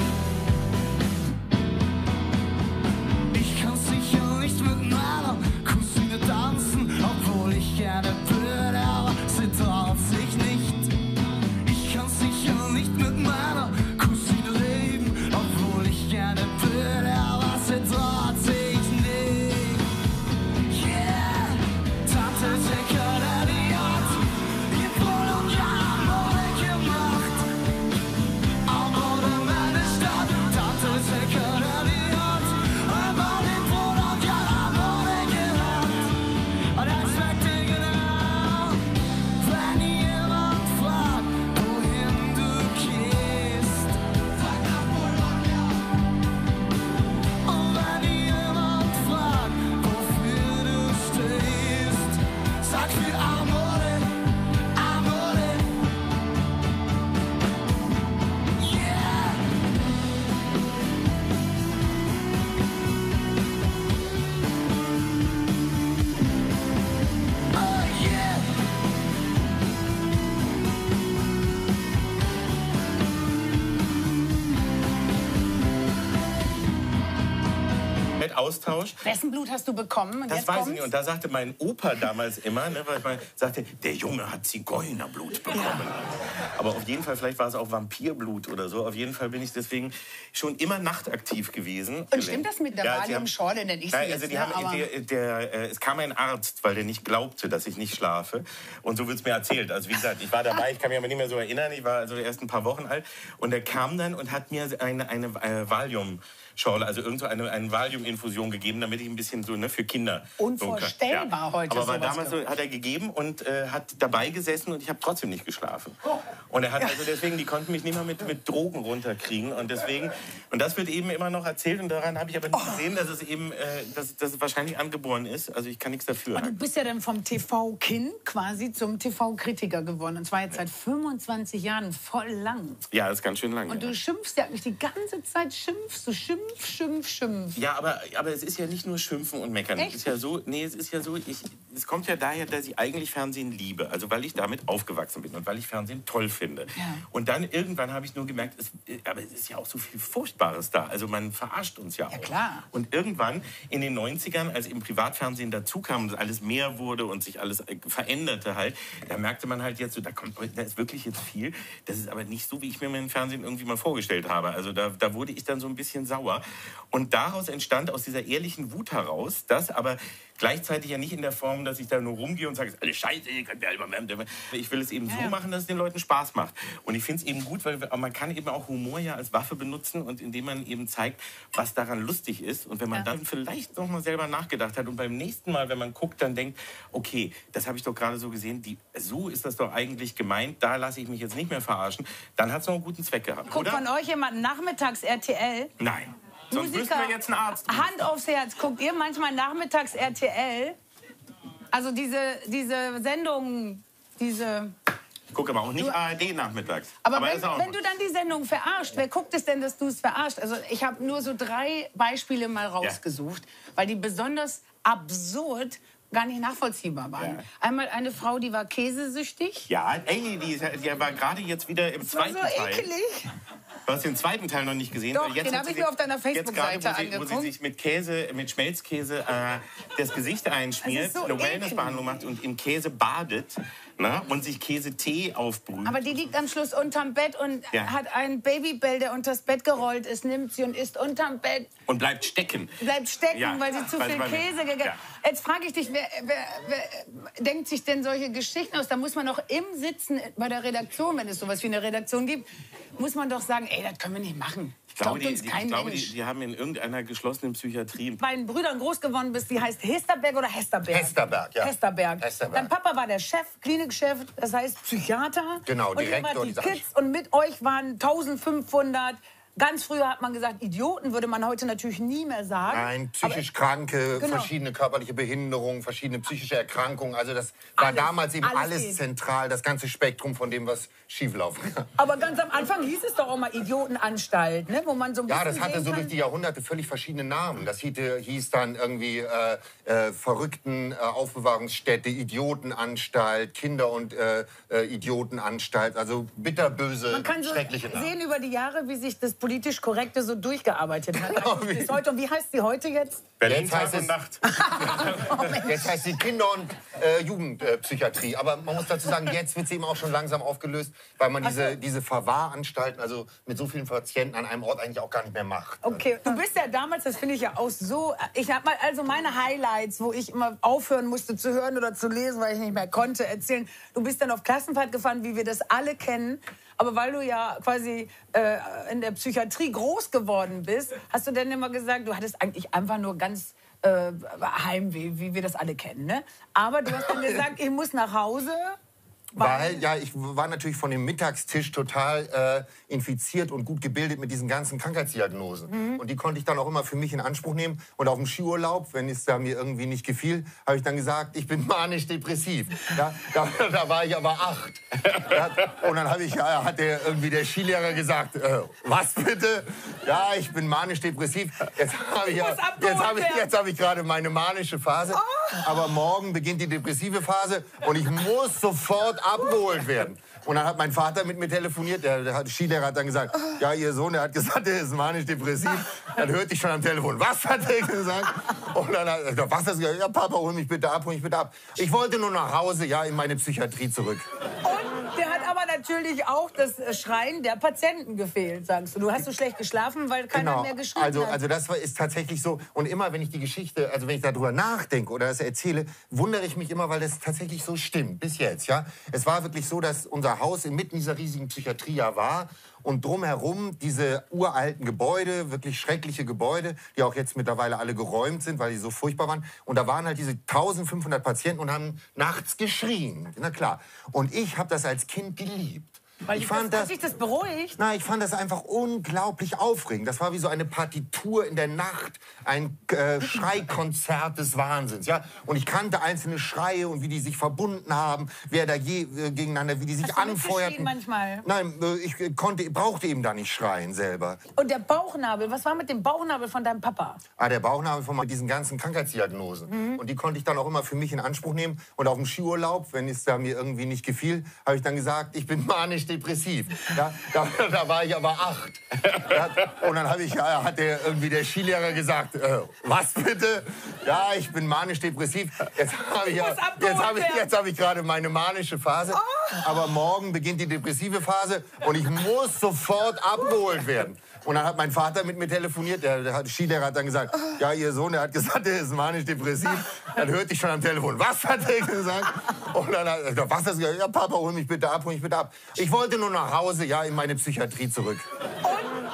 Ich kann sicher nicht mit meiner Cousine tanzen, obwohl ich gerne würde, aber sie traut sich nicht. Ich kann sicher nicht mit meiner Cousine leben, obwohl ich gerne würde, aber sie traut sich nicht. Yeah, Tante Zekarelli hat ihr Bologna Amore gemacht. Amore meine Stadt, Tante Zekarelli hat einmal die Bologna Amore gehabt. Und das merkt ihr genau, wenn jemand fragt, wohin du gehst. Sag nach Bologna. Und wenn jemand fragt, wofür du stehst, sag für Amore, Amore. Yeah. Oh yeah. Mit Austausch. Wessen Blut hast du bekommen? Und Das jetzt weiß ich kommt's? nicht. Und da sagte mein Opa damals immer, ne, weil man sagte, der Junge hat Zigeunerblut bekommen. Aber auf jeden Fall, vielleicht war es auch Vampirblut oder so. Auf jeden Fall bin ich deswegen schon immer nachtaktiv gewesen. Und stimmt das mit der Ja, sie Valium-Schorle? Nenne ich sie Nein, jetzt, also die ne? haben, Aber- es kam ein Arzt, weil der nicht glaubte, dass ich nicht schlafe. Und so wird es mir erzählt. Also wie gesagt, ich war dabei, ich kann mich aber nicht mehr so erinnern. Ich war also erst ein paar Wochen alt. Und der kam dann und hat mir eine Valium-Schorle, also irgend so eine Valium-Infusion gegeben, damit ich ein bisschen so, ne, für Kinder. Unvorstellbar heute Aber war sowas damals so, hat er gegeben und hat dabei gesessen und ich habe trotzdem nicht geschlafen. Und er hat also deswegen, die konnten mich nicht mal mit Drogen runterkriegen. Und deswegen, und das wird eben immer noch erzählt und daran habe ich aber nicht gesehen, dass es eben, dass es wahrscheinlich angeboren ist. Also ich kann nichts dafür. Du bist ja dann vom TV-Kind quasi zum TV-Kritiker geworden. Und zwar jetzt seit 25 Jahren, voll lang. Ja, das ist ganz schön lang. Und ja. du schimpfst ja eigentlich die ganze Zeit, schimpfst du, schimpf. Ja, aber es ist ja nicht nur Schimpfen und Meckern. Echt? Es ist ja so, nee, es ist ja so, es kommt ja daher, dass ich eigentlich Fernsehen liebe. Also weil ich damit aufgewachsen bin und weil ich Fernsehen toll finde. Ja. Und dann irgendwann habe ich nur gemerkt, aber es ist ja auch so viel Furchtbares da. Also man verarscht uns ja auch. klar. Und irgendwann in den 90ern, als im Privatfernsehen dazu kam und alles mehr wurde und sich alles veränderte halt, da merkte man halt jetzt so, da ist wirklich jetzt viel. Das ist aber nicht so, wie ich mir mein Fernsehen irgendwie mal vorgestellt habe. Also da wurde ich dann so ein bisschen sauer. Und daraus entstand aus dieser ehrlichen Wut heraus, das aber gleichzeitig ja nicht in der Form, dass ich da nur rumgehe und sage, alles scheiße, ihr könnt ja immer mehr. Ich will es eben so machen, dass es den Leuten Spaß macht. Und ich finde es eben gut, weil man kann eben auch Humor ja als Waffe benutzen und indem man eben zeigt, was daran lustig ist. Und wenn man dann vielleicht noch mal selber nachgedacht hat und beim nächsten Mal, wenn man guckt, dann denkt, okay, das habe ich doch gerade so gesehen, so ist das doch eigentlich gemeint, da lasse ich mich jetzt nicht mehr verarschen, dann hat es noch einen guten Zweck gehabt, Guckt oder? von euch jemand nachmittags RTL? Nein. Sonst müssten wir jetzt einen Arzt rufen. Hand aufs Herz, guckt ihr manchmal nachmittags RTL? Also diese Sendungen, diese... Ich gucke mal, auch nicht ARD nachmittags. Aber ist auch wenn du dann die Sendung verarscht, wer guckt es denn, dass du es verarscht? Also ich habe nur so 3 Beispiele mal rausgesucht, weil die besonders absurd gar nicht nachvollziehbar waren. Ja. Einmal eine Frau, die war käsesüchtig. Ja, ey, die war gerade jetzt wieder im Das war zweiten so Teil. ekelig. Du hast den zweiten Teil noch nicht gesehen. Doch, Jetzt den hat habe sie ich mir auf deiner jetzt Facebook-Seite gerade, wo angeguckt. sie sich mit Käse, mit Schmelzkäse das Gesicht einschmiert, Das ist so eine Wellnessbehandlung macht und in Käse badet, ne? Und sich Käsetee aufbrüht. Aber die liegt am Schluss unterm Bett und Ja. hat einen Babybell, der unters Bett gerollt ist, nimmt sie und isst unterm Bett, Und bleibt stecken. bleibt stecken, Ja, weil sie zu weil sie viel bei mir- Käse gegessen hat. Ja. Jetzt frage ich dich, wer denkt sich denn solche Geschichten aus? Da muss man doch im Sitzen bei der Redaktion, wenn es sowas wie eine Redaktion gibt, muss man doch sagen, ey, das können wir nicht machen. Glaubt uns kein Mensch. Die haben in irgendeiner geschlossenen Psychiatrie. Beiden Brüdern groß geworden bist, die heißt Hesterberg oder Hesterberg? Hesterberg, ja. Hesterberg. Hesterberg. Dein Papa war der Chef, Klinikchef, das heißt Psychiater. Genau, und ihr Direktor wart die dieser Kids und mit euch waren 1500. Ganz früher hat man gesagt, Idioten würde man heute natürlich nie mehr sagen. Nein, psychisch Kranke, Genau. verschiedene körperliche Behinderungen, verschiedene psychische Erkrankungen. Also das war Alles, damals eben alles alles geht. zentral, das ganze Spektrum von dem, was schieflaufen kann. Aber ganz am Anfang hieß es doch auch mal Idiotenanstalt, ne? Wo man so ein Ja, bisschen das hatte sehen so kann. durch die Jahrhunderte völlig verschiedene Namen. Das hieß dann irgendwie Verrückten Aufbewahrungsstätte, Idiotenanstalt, Kinder- und Idiotenanstalt. Also bitterböse, Man kann so schreckliche Namen. sehen über die Jahre, wie sich das politisch Korrekte so durchgearbeitet hat. Genau, Bis heute. Und wie heißt sie heute jetzt? Berlin Jetzt Tag heißt und es- Nacht. Jetzt heißt sie Kinder- und Jugendpsychiatrie. Aber man muss dazu sagen, jetzt wird sie eben auch schon langsam aufgelöst, weil man diese Verwahranstalten, also mit so vielen Patienten an einem Ort eigentlich auch gar nicht mehr macht. Okay, du bist ja damals, das finde ich ja auch so, ich habe mal also meine Highlights, wo ich immer aufhören musste zu hören oder zu lesen, weil ich nicht mehr konnte, erzählen. Du bist dann auf Klassenfahrt gefahren, wie wir das alle kennen. Aber weil du ja quasi in der Psychiatrie groß geworden bist, hast du dann immer gesagt, du hattest eigentlich einfach nur ganz Heimweh, wie wir das alle kennen. Ne? Aber du hast dann gesagt, ich muss nach Hause. Weil, ja, ich war natürlich von dem Mittagstisch total infiziert und gut gebildet mit diesen ganzen Krankheitsdiagnosen. Und die konnte ich dann auch immer für mich in Anspruch nehmen. Und auf dem Skiurlaub, wenn es da mir irgendwie nicht gefiel, habe ich dann gesagt, ich bin manisch-depressiv. Ja, da war ich aber 8. Ja, und dann hat der Skilehrer gesagt, was bitte? Ja, ich bin manisch-depressiv. Jetzt habe ich gerade meine manische Phase. Aber morgen beginnt die depressive Phase und ich muss sofort abgeholt werden. Und dann hat mein Vater mit mir telefoniert. Der Skilehrer hat dann gesagt, ja, Ihr Sohn, der hat gesagt, er ist manisch-depressiv. Dann hörte ich schon am Telefon, was hat er gesagt? Und dann hat er gesagt, was hat er gesagt? Ja, Papa, hol mich bitte ab, hol mich bitte ab. Ich wollte nur nach Hause, ja, in meine Psychiatrie zurück. Und der hat aber natürlich auch das Schreien der Patienten gefehlt, sagst du. Du hast so schlecht geschlafen, weil keiner mehr geschrien hat. Also das ist tatsächlich so. Und immer, wenn ich die Geschichte, also wenn ich darüber nachdenke oder das erzähle, wundere ich mich immer, weil das tatsächlich so stimmt, bis jetzt. Ja? Es war wirklich so, dass unser Haus inmitten dieser riesigen Psychiatrie ja war. Und drumherum diese uralten Gebäude, wirklich schreckliche Gebäude, die auch jetzt mittlerweile alle geräumt sind, weil die so furchtbar waren. Und da waren halt diese 1500 Patienten und haben nachts geschrien. Na klar. Und ich habe das als Kind geliebt. Weil hat sich das beruhigt? Na, ich fand das einfach unglaublich aufregend. Das war wie so eine Partitur in der Nacht, ein Schreikonzert des Wahnsinns. Ja? Und ich kannte einzelne Schreie und wie die sich verbunden haben, wer da gegeneinander, wie die sich Hast du anfeuerten. mitgeschrien manchmal? Nein, ich brauchte eben da nicht schreien selber. Und der Bauchnabel, was war mit dem Bauchnabel von deinem Papa? Der Bauchnabel von diesen ganzen Krankheitsdiagnosen. Und die konnte ich dann auch immer für mich in Anspruch nehmen. Und auf dem Skiurlaub, wenn es da mir irgendwie nicht gefiel, habe ich dann gesagt, ich bin manisch-depressiv. Ja, da war ich aber 8. Ja, und dann hat der Skilehrer gesagt, was bitte? Ja, ich bin manisch-depressiv. Jetzt habe ich gerade meine manische Phase. Aber morgen beginnt die depressive Phase und ich muss sofort abgeholt werden. Und dann hat mein Vater mit mir telefoniert. Der Skilehrer hat dann gesagt, ja, Ihr Sohn, der hat gesagt, er ist manisch-depressiv. Dann hörte ich schon am Telefon, was hat er gesagt? Und dann hat er gesagt, was hat er gesagt? Ja, Papa, hol mich bitte ab, hol mich bitte ab. Ich wollte nur nach Hause, ja, in meine Psychiatrie zurück. Und der hat aber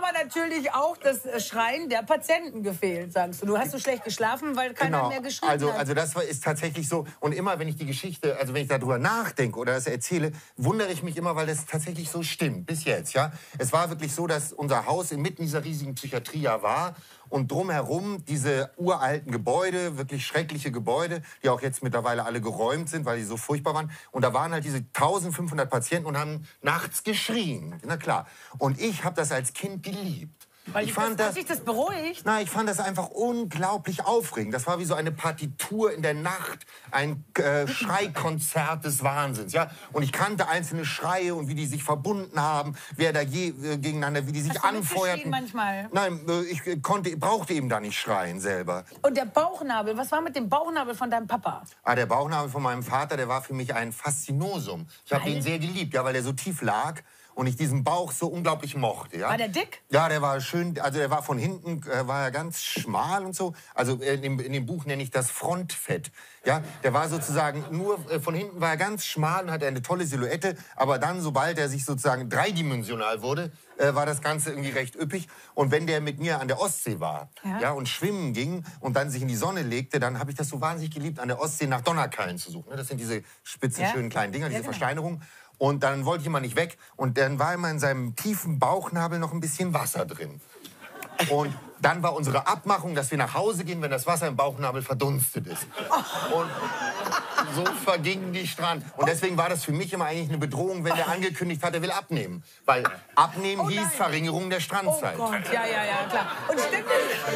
aber natürlich auch das Schreien der Patienten gefehlt, sagst du. Du hast so schlecht geschlafen, weil keiner mehr geschrien hat. Also das ist tatsächlich so. Und immer, wenn ich die Geschichte, also wenn ich darüber nachdenke oder das erzähle, wundere ich mich immer, weil das tatsächlich so stimmt, bis jetzt, ja. Es war wirklich so, dass unser Haus inmitten dieser riesigen Psychiatrie ja war. Und drumherum diese uralten Gebäude, wirklich schreckliche Gebäude, die auch jetzt mittlerweile alle geräumt sind, weil die so furchtbar waren. Und da waren halt diese 1500 Patienten und haben nachts geschrien. Na klar. Und ich habe das als Kind geliebt. Weil hat dich das beruhigt? Na, ich fand das einfach unglaublich aufregend. Das war wie so eine Partitur in der Nacht, ein Schreikonzert des Wahnsinns. Ja? Und ich kannte einzelne Schreie und wie die sich verbunden haben, wer da gegeneinander, wie die sich anfeuerten. Manchmal? Nein, ich brauchte eben da nicht schreien selber. Und der Bauchnabel, was war mit dem Bauchnabel von deinem Papa? Der Bauchnabel von meinem Vater, der war für mich ein Faszinosum. Ich habe ihn sehr geliebt, ja, weil er so tief lag. Und ich diesen Bauch so unglaublich mochte. Ja? War der dick? Ja, der war schön, also der war von hinten, war er ganz schmal und so. Also in dem Buch nenne ich das Frontfett. Ja? Der war sozusagen nur, von hinten war er ganz schmal und hatte eine tolle Silhouette. Aber dann, sobald er sich sozusagen dreidimensional wurde, war das Ganze irgendwie recht üppig. Und wenn der mit mir an der Ostsee war ja, und schwimmen ging und dann sich in die Sonne legte, dann habe ich das so wahnsinnig geliebt, an der Ostsee nach Donnerkallen zu suchen. Das sind diese spitzen, schönen kleinen Dinger, diese Versteinerungen. Und dann wollte ich immer nicht weg. Und dann war immer in seinem tiefen Bauchnabel noch ein bisschen Wasser drin. Und dann war unsere Abmachung, dass wir nach Hause gehen, wenn das Wasser im Bauchnabel verdunstet ist. Und so vergingen die Strand. Und deswegen war das für mich immer eigentlich eine Bedrohung, wenn der angekündigt hat, er will abnehmen. Weil abnehmen hieß Verringerung der Strandzeit. Oh Gott, ja, klar. Und stimmt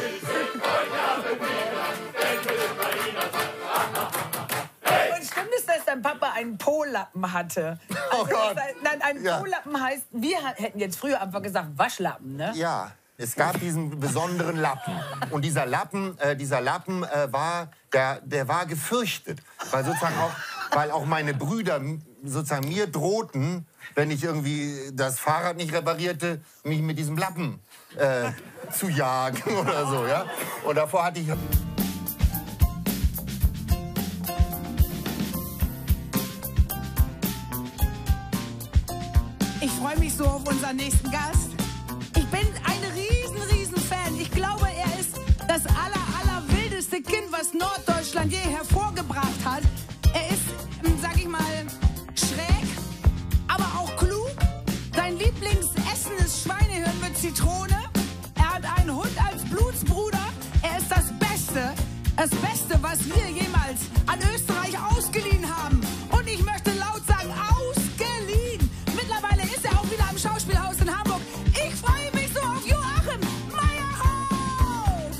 es, dass dein Papa einen Po-Lappen hatte? Oh Gott. Nein, ein Po-Lappen heißt, wir hätten jetzt früher einfach gesagt Waschlappen, ne? Ja, es gab diesen besonderen Lappen. Und dieser Lappen war, der war gefürchtet. Weil auch meine Brüder sozusagen mir drohten, wenn ich irgendwie das Fahrrad nicht reparierte, mich mit diesem Lappen zu jagen oder so, ja. Und davor hatte ich... Ich freue mich so auf unseren nächsten Gast. Ich bin ein riesen Fan. Ich glaube, er ist das allerwildeste Kind, was Norddeutschland je hervorgebracht hat. Er ist, sag ich mal, schräg, aber auch klug. Sein Lieblingsessen ist Schweinehirn mit Zitrone. Er hat einen Hund als Blutsbruder. Er ist das Beste, was wir jemals an Österreich ausgeliehen haben. Und ich möchte laut sagen, ausgeliehen. Mittlerweile ist er auch wieder am Schauspielhaus in Hamburg. Ich freue mich so auf Joachim Meyerhoff.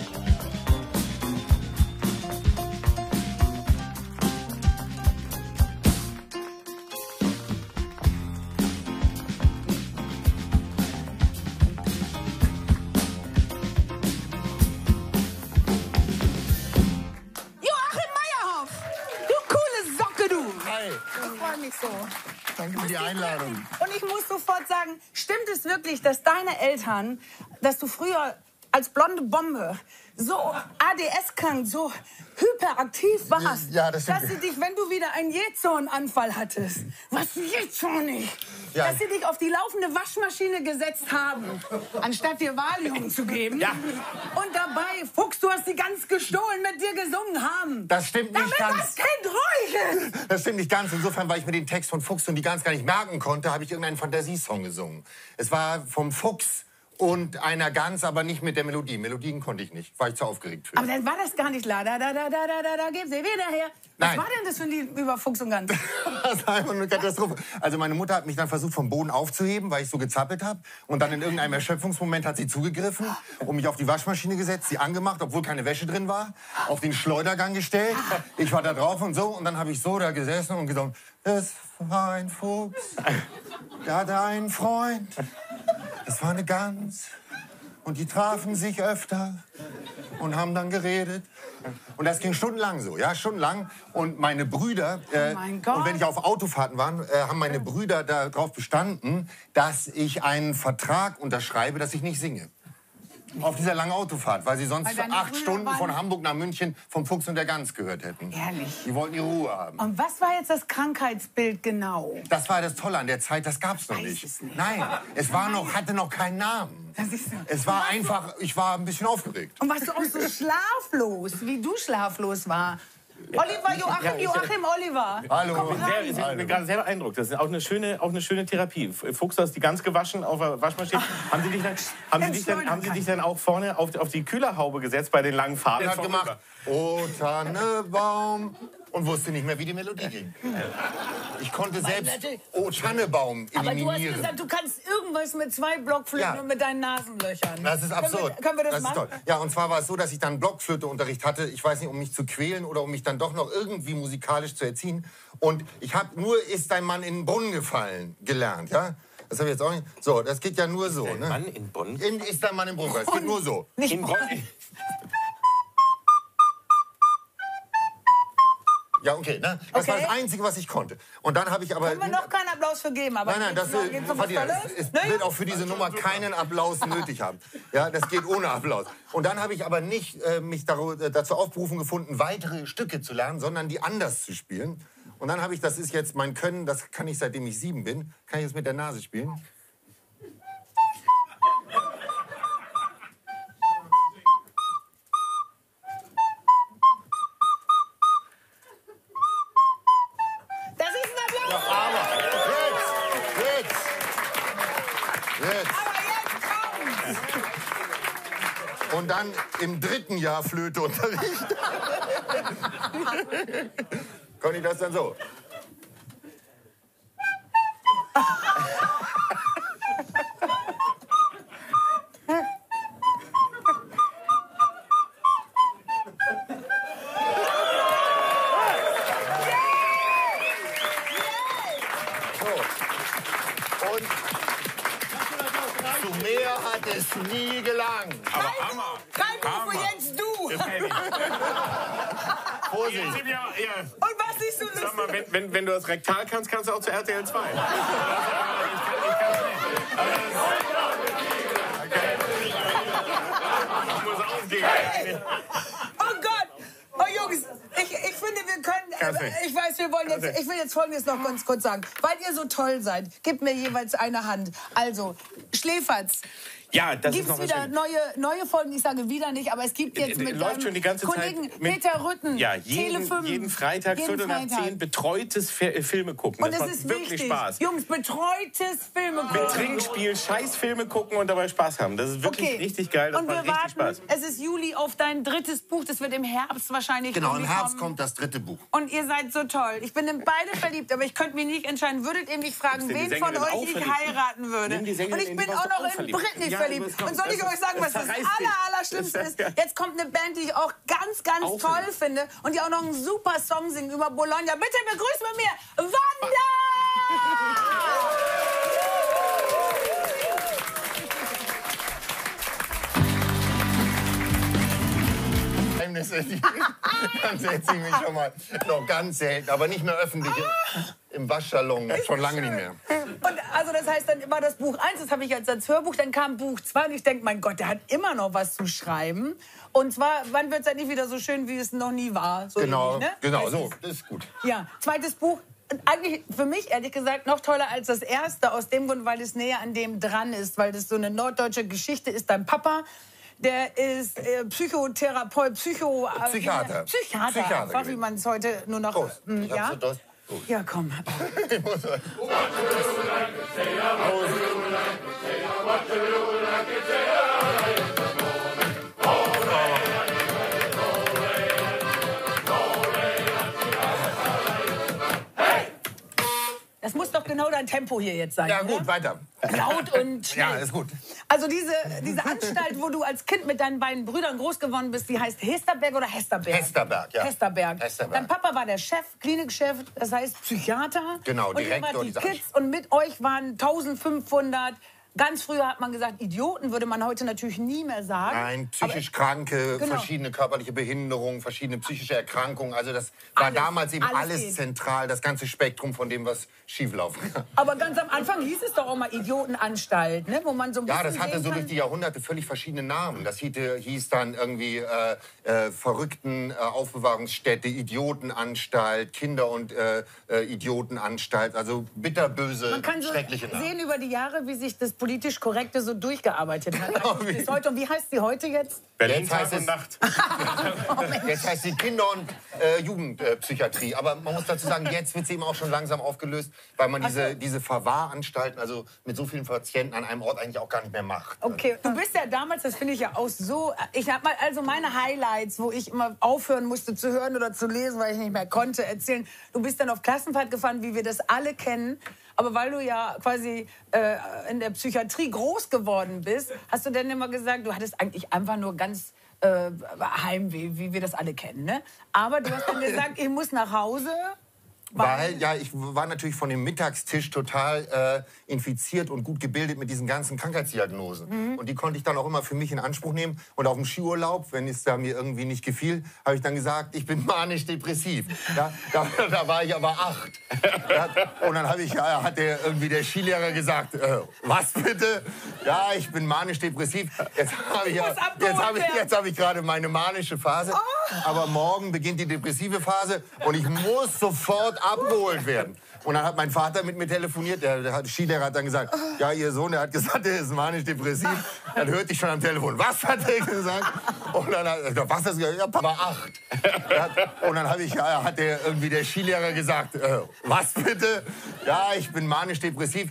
Joachim Meyerhoff, du coole Socke, du. Hi, Ich freue mich so. danke für die Einladung. Und ich muss sofort sagen, stimmt es wirklich, dass deine Eltern, dass du früher als blonde Bombe so ADS-krank, so hyperaktiv warst, Ja, das stimmt. dass sie dich, wenn du wieder einen Jähzornanfall hattest, was jähzornig, Ja. dass sie dich auf die laufende Waschmaschine gesetzt haben, anstatt dir Valium zu geben. Ja. Und dabei, Fuchs, du hast die ganz gestohlen, mit dir gesungen haben. Das stimmt nicht Damit ganz. das Kind ruhig ist. Das stimmt nicht ganz. Insofern, weil ich mir den Text von Fuchs und die Gans gar nicht merken konnte, habe ich irgendeinen Fantasiesong gesungen. Es war vom Fuchs und einer Gans, aber nicht mit der Melodie. Melodien konnte ich nicht, war ich zu aufgeregt für. Aber dann war das gar nicht la da gib sie wieder her. Was Nein. war denn das für ein Lied über Fuchs und Gans? Das war einfach eine Katastrophe. Also meine Mutter hat mich dann versucht, vom Boden aufzuheben, weil ich so gezappelt habe. Und dann in irgendeinem Erschöpfungsmoment hat sie zugegriffen und mich auf die Waschmaschine gesetzt, sie angemacht, obwohl keine Wäsche drin war, auf den Schleudergang gestellt. Ich war da drauf und so. Und dann habe ich so da gesessen und gesagt, es war ein Fuchs, der hatte einen Freund. Es war eine Gans. Und die trafen sich öfter und haben dann geredet. Und das ging stundenlang so, ja, stundenlang. Und meine Brüder, mein Gott. und wenn ich auf Autofahrten war, haben meine Brüder darauf bestanden, dass ich einen Vertrag unterschreibe, dass ich nicht singe. Auf dieser langen Autofahrt, weil sie sonst Weil für deine 8 Brüder Stunden waren- von Hamburg nach München vom Fuchs und der Gans gehört hätten. Ehrlich. Die wollten die Ruhe haben. Und was war jetzt das Krankheitsbild genau? Das war das Tolle an der Zeit, das gab's noch Weiß nicht. es nicht. Nein, es war noch, hatte noch keinen Namen. Das ist so. Es war einfach, ich war ein bisschen aufgeregt. Und warst du auch so schlaflos, wie du schlaflos war? Oliver, Joachim, Oliver. Hallo. Komm rein. Ich bin gerade sehr beeindruckt. Das ist auch eine schöne Therapie. Fuchs, du hast die Gans gewaschen auf der Waschmaschine. Haben Sie dich dann auch vorne auf die Kühlerhaube gesetzt bei den langen Fahrten? Er hat gemacht, oh Tannebaum, und wusste nicht mehr, wie die Melodie ging. Ich konnte selbst Oh Tannebaum Aber du hast eliminieren. gesagt, du kannst irgendwas mit 2 Blockflöten Ja. und mit deinen Nasenlöchern. Das ist absurd. Können wir das ist machen? toll. Ja, und zwar war es so, dass ich dann Blockflöteunterricht hatte. Ich weiß nicht, um mich zu quälen oder um mich dann doch noch irgendwie musikalisch zu erziehen. Und ich habe nur Ist ein Mann in den Brunnen gefallen gelernt, ja? Das habe ich jetzt auch nicht. So, das geht ja nur so, ne? Mann in Bonn? Ist ein Mann im Brunnen. Das geht nur so. Nicht In Bonn? Ja, okay, ne? Das war Okay. das Einzige, was ich konnte. Und dann habe ich aber... Können wir noch keinen Applaus für geben, aber Nein, das geht's um was Fatima, Tolles? es Ne? wird auch für diese Nummer keinen Applaus nötig haben. Ja, das geht ohne Applaus. Und dann habe ich aber nicht mich dazu aufberufen gefunden, weitere Stücke zu lernen, sondern die anders zu spielen. Und dann habe ich, das ist jetzt mein Können, das kann ich seitdem ich 7 bin, kann ich jetzt mit der Nase spielen. Das ist ein Applaus. Aber jetzt. Aber jetzt kommt's. Und dann im 3. Jahr Flöteunterricht. Konnte ich das dann so? Und zu mehr hat es nie gelangt. Aber Hammer. Kein Buch Hammer. für Jens, du. Vorsicht. Und was siehst du Sag lustig? mal, wenn du das rektal kannst, kannst du auch zu RTL 2. Ich muss aufgehen. Oh Gott! Oh Jungs, ich finde, wir können. Kannst nicht. Ich weiß, wir wollen jetzt. Ich will jetzt Folgendes noch ganz kurz sagen. Weil ihr so toll seid, gebt mir jeweils eine Hand. Also, Schläferz. Ja, das Gibt ist es noch was wieder neue Folgen? Ich sage wieder nicht, aber es gibt jetzt mit läuft deinem schon die ganze Kollegen Zeit mit, Peter Rütten, ja, Tele5. jeden Freitag, Jeden Viertel nach Freitag. 10, betreutes Filme gucken. Und Das es macht ist wirklich wichtig. Spaß. Jungs, betreutes Filme Mit gucken. Trinkspiel, Scheißfilme gucken und dabei Spaß haben. Das ist wirklich richtig geil. Das Und wir macht richtig warten, Spaß. es ist Juli, auf dein 3. Buch. Das wird im Herbst wahrscheinlich Genau, im irgendwie Herbst kommen. kommt das 3. Buch. Und ihr seid so toll. Ich bin in beide verliebt, aber ich könnte mich nicht entscheiden. Würdet ihr mich fragen, Ist denn die wen von Sängerin auch euch ich verliebt? heiraten würde? Nimm die Und Sängerin, ich in bin die auch warst du noch auch in verliebt. Britney Ja, verliebt. das kommt- Und soll ich das- euch sagen, was das zerreißt dich. Allerschlimmste ist? Ja. Jetzt kommt eine Band, die ich auch ganz Auch toll verliebt. finde und die auch noch einen super Song singen über Bologna. Bitte begrüßt mit mir Wanda! Geheimnisse, dann setze ich mich schon mal noch ganz selten, aber nicht mehr öffentlich im Waschsalon, schon lange nicht mehr. Und also das heißt, dann war das Buch 1, das habe ich jetzt als Hörbuch, dann kam Buch 2 und ich denke, mein Gott, der hat immer noch was zu schreiben. Und zwar, wann wird es endlich wieder so schön, wie es noch nie war? So Genau, ähnlich, ne? genau, Heißt so, es. das ist gut. Ja, zweites Buch. Und eigentlich für mich, ehrlich gesagt, noch toller als das erste. Aus dem Grund, weil es näher an dem dran ist. Weil das so eine norddeutsche Geschichte ist. Dein Papa, der ist Psychotherapeut, Psychiater. Psychiater, einfach, wie gewesen. man es heute nur noch... Prost. Ich hab ja? so Durst. Prost. Ja, komm. Das muss doch genau dein Tempo hier jetzt sein. Ja oder? gut, weiter. Laut und schnell. Ja, ist gut. Also diese Anstalt, wo du als Kind mit deinen beiden Brüdern groß geworden bist, die heißt Hesterberg oder Hesterberg? Hesterberg, ja. Hesterberg. Hesterberg. Dein Papa war der Chef, Klinikchef, das heißt Psychiater. Genau, und ihr Direktor wart die dieser Kids und mit euch waren 1500 ganz früher hat man gesagt, Idioten würde man heute natürlich nie mehr sagen. Nein, psychisch Kranke, Genau. verschiedene körperliche Behinderungen, verschiedene psychische Erkrankungen. Also das war damals eben alles geht. zentral, das ganze Spektrum von dem, was schieflaufen kann. Aber ganz am Anfang hieß es doch auch mal Idiotenanstalt, ne? Wo man so ein bisschen Ja, das hatte sehen so kann. durch die Jahrhunderte völlig verschiedene Namen. Das hieß dann irgendwie Verrückten Aufbewahrungsstätte, Idiotenanstalt, Kinder- und Idiotenanstalt. Also bitterböse, Man kann so schreckliche Namen. sehen über die Jahre, wie sich das politisch Korrekte so durchgearbeitet hat. Bis heute. Und wie heißt sie heute jetzt? Berlin Jetzt heißt Tag und Nacht. Jetzt heißt sie Kinder- und Jugendpsychiatrie. Aber man muss dazu sagen, jetzt wird sie eben auch schon langsam aufgelöst, weil man diese Verwahranstalten, also mit so vielen Patienten an einem Ort eigentlich auch gar nicht mehr macht. Okay, du bist ja damals, das finde ich ja auch so, ich habe mal also meine Highlights, wo ich immer aufhören musste zu hören oder zu lesen, weil ich nicht mehr konnte, erzählen. Du bist dann auf Klassenfahrt gefahren, wie wir das alle kennen, aber weil du ja quasi in der Psychiatrie groß geworden bist, hast du dann immer gesagt, du hattest eigentlich einfach nur ganz Heimweh, wie wir das alle kennen, ne? Aber du hast dann gesagt, ich muss nach Hause. Weil, ja, ich war natürlich von dem Mittagstisch total infiziert und gut gebildet mit diesen ganzen Krankheitsdiagnosen. Und die konnte ich dann auch immer für mich in Anspruch nehmen. Und auf dem Skiurlaub, wenn es da mir irgendwie nicht gefiel, habe ich dann gesagt, ich bin manisch-depressiv. Ja, da war ich aber 8. Ja, und dann hat der Skilehrer gesagt, was bitte? Ja, ich bin manisch-depressiv. Jetzt habe ich gerade meine manische Phase. Aber morgen beginnt die depressive Phase und ich muss sofort abgeholt werden. Und dann hat mein Vater mit mir telefoniert. Der Skilehrer hat dann gesagt, ja, Ihr Sohn, der hat gesagt, der ist manisch-depressiv. Dann hörte ich schon am Telefon, was hat er gesagt? Und dann hat er gesagt, was hat er gesagt? Ja, Papa, 8. Ja, und dann hat der Skilehrer gesagt, was bitte? Ja, ich bin manisch-depressiv.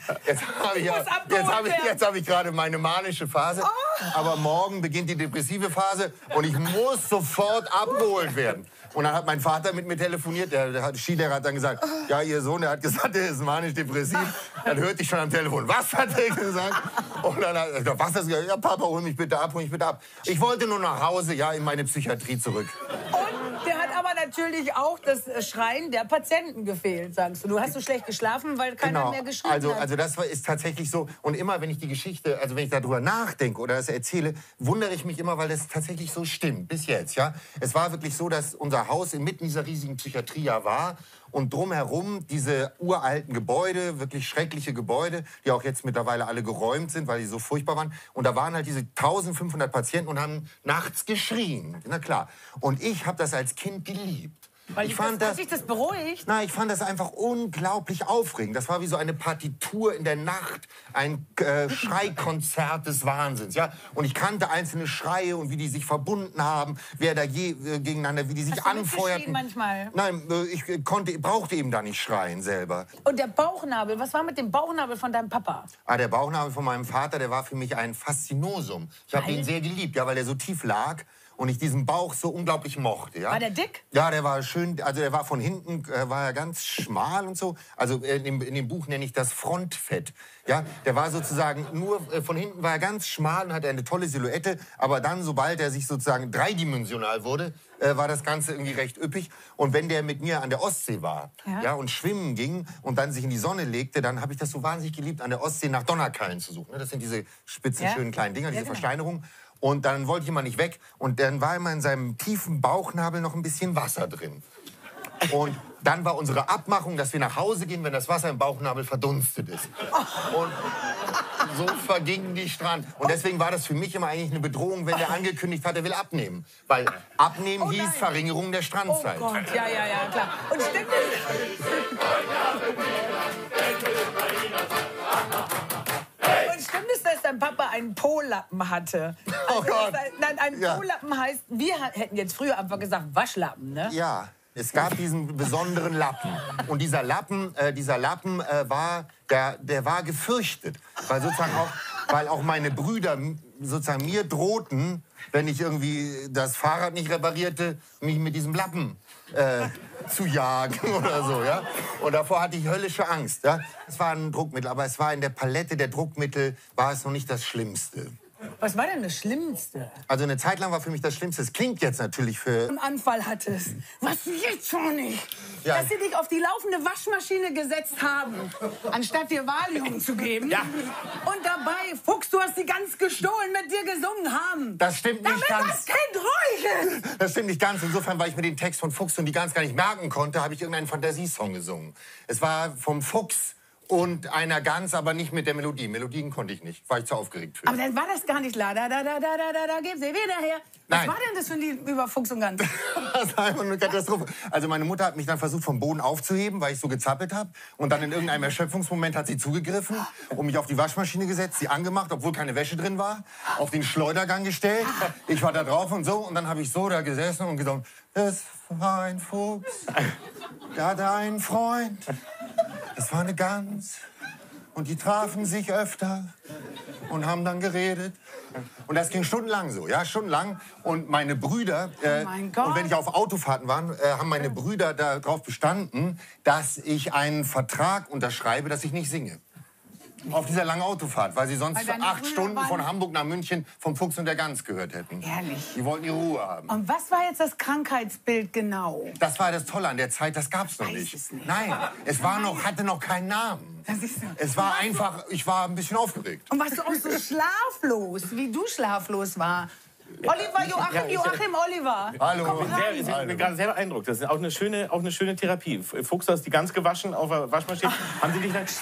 Jetzt habe ich gerade meine manische Phase. Aber morgen beginnt die depressive Phase und ich muss sofort abgeholt werden. Und dann hat mein Vater mit mir telefoniert. Der Skilehrer hat dann gesagt, ja, Ihr Sohn, der hat gesagt, der ist manisch-depressiv. Dann hörte ich schon am Telefon, was hat er gesagt? Und dann hat er gesagt, was hat er gesagt? Ja, Papa, hol mich bitte ab. Ich wollte nur nach Hause, ja, in meine Psychiatrie zurück. Und der hat aber natürlich auch das Schreien der Patienten gefehlt, sagst du. Du hast so schlecht geschlafen, weil keiner mehr geschrien hat. Also das ist tatsächlich so. Und immer, wenn ich die Geschichte, also wenn ich darüber nachdenke oder das erzähle, wundere ich mich immer, weil das tatsächlich so stimmt, bis jetzt. Ja? Es war wirklich so, dass unser Haus inmitten dieser riesigen Psychiatrie war. Und drumherum diese uralten Gebäude, wirklich schreckliche Gebäude, die auch jetzt mittlerweile alle geräumt sind, weil die so furchtbar waren. Und da waren halt diese 1500 Patienten und haben nachts geschrien. Na klar. Und ich habe das als Kind geliebt. Weil hat sich das beruhigt? Nein, ich fand das einfach unglaublich aufregend. Das war wie so eine Partitur in der Nacht, ein Schreikonzert des Wahnsinns. Ja? Und ich kannte einzelne Schreie und wie die sich verbunden haben, wer da gegeneinander, wie die sich anfeuerten. Manchmal? Nein, ich brauchte eben da nicht schreien selber. Und der Bauchnabel, was war mit dem Bauchnabel von deinem Papa? Der Bauchnabel von meinem Vater, der war für mich ein Faszinosum. Ich habe ihn sehr geliebt, ja, weil er so tief lag. Und ich diesen Bauch so unglaublich mochte. Ja? War der dick? Ja, der war schön, also der war von hinten, war er ganz schmal und so. Also in dem Buch nenne ich das Frontfett. Ja? Der war sozusagen nur, von hinten war er ganz schmal und hatte eine tolle Silhouette. Aber dann, sobald er sich sozusagen dreidimensional wurde, war das Ganze irgendwie recht üppig. Und wenn der mit mir an der Ostsee war ja, und schwimmen ging und dann sich in die Sonne legte, dann habe ich das so wahnsinnig geliebt, an der Ostsee nach Donnerkallen zu suchen. Das sind diese spitzen, schönen kleinen Dinger, diese Versteinerungen. Und dann wollte ich immer nicht weg. Und dann war immer in seinem tiefen Bauchnabel noch ein bisschen Wasser drin. Und dann war unsere Abmachung, dass wir nach Hause gehen, wenn das Wasser im Bauchnabel verdunstet ist. Und so vergingen die Strand. Und deswegen war das für mich immer eigentlich eine Bedrohung, wenn der angekündigt hat, er will abnehmen. Weil abnehmen hieß Verringerung der Strandzeit. Oh Gott, ja, klar. Und stimmt es, dass dein Papa einen Po-Lappen hatte? Also, Oh Gott. Ein Po-Lappen heißt, wir hätten jetzt früher einfach gesagt Waschlappen, ne? Ja, es gab diesen besonderen Lappen. Und dieser Lappen der war gefürchtet. Weil auch meine Brüder sozusagen mir drohten, wenn ich irgendwie das Fahrrad nicht reparierte, mich mit diesem Lappen zu jagen oder so, ja. Und davor hatte ich höllische Angst, ja. Es war ein Druckmittel, aber es war in der Palette der Druckmittel, war es noch nicht das Schlimmste. Was war denn das Schlimmste? Also eine Zeit lang war für mich das Schlimmste. Es klingt jetzt natürlich für... Einen Anfall hattest. Was jetzt schon nicht? Ja. Dass sie dich auf die laufende Waschmaschine gesetzt haben, anstatt dir Valium zu geben. Ja. Und dabei, Fuchs, du hast die Gans gestohlen, mit dir gesungen haben. Das stimmt nicht Damit ganz. das Kind ruhig ist. Das stimmt nicht ganz. Insofern, weil ich mir den Text von Fuchs und die Gans gar nicht merken konnte, habe ich irgendeinen Fantasiesong gesungen. Es war vom Fuchs und einer Gans, aber nicht mit der Melodie. Melodien konnte ich nicht, war ich zu aufgeregt für. Aber dann war das gar nicht la da da da da da da da gib sie wieder her. Was Nein. war denn das für ein Lied über Fuchs und Gans? Das war einfach eine Katastrophe. Also meine Mutter hat mich dann versucht, vom Boden aufzuheben, weil ich so gezappelt habe. Und dann in irgendeinem Erschöpfungsmoment hat sie zugegriffen und mich auf die Waschmaschine gesetzt, sie angemacht, obwohl keine Wäsche drin war, auf den Schleudergang gestellt. Ich war da drauf und so. Und dann habe ich so da gesessen und gesungen, es war ein Fuchs, der hatte einen Freund. Es war eine Gans. Und die trafen sich öfter und haben dann geredet. Und das ging stundenlang so, ja, stundenlang. Und meine Brüder, mein Gott. und wenn ich auf Autofahrten war, haben meine Brüder darauf bestanden, dass ich einen Vertrag unterschreibe, dass ich nicht singe. Auf dieser langen Autofahrt, weil sie sonst Weil deine 8 Brüder Stunden waren- von Hamburg nach München vom Fuchs und der Gans gehört hätten. Ehrlich. Die wollten ihre Ruhe haben. Und was war jetzt das Krankheitsbild genau? Das war das Tolle an der Zeit, das gab's noch Weiß nicht. es nicht. Nein, es war noch, hatte noch keinen Namen. Das ist so. Es war einfach, ich war ein bisschen aufgeregt. Und warst du auch so schlaflos, wie du schlaflos war? Oliver, Joachim, Oliver. Hallo. Komm rein. Ich bin gerade sehr beeindruckt. Das ist auch eine schöne Therapie. Fuchs, du hast die Gans gewaschen auf der Waschmaschine. Haben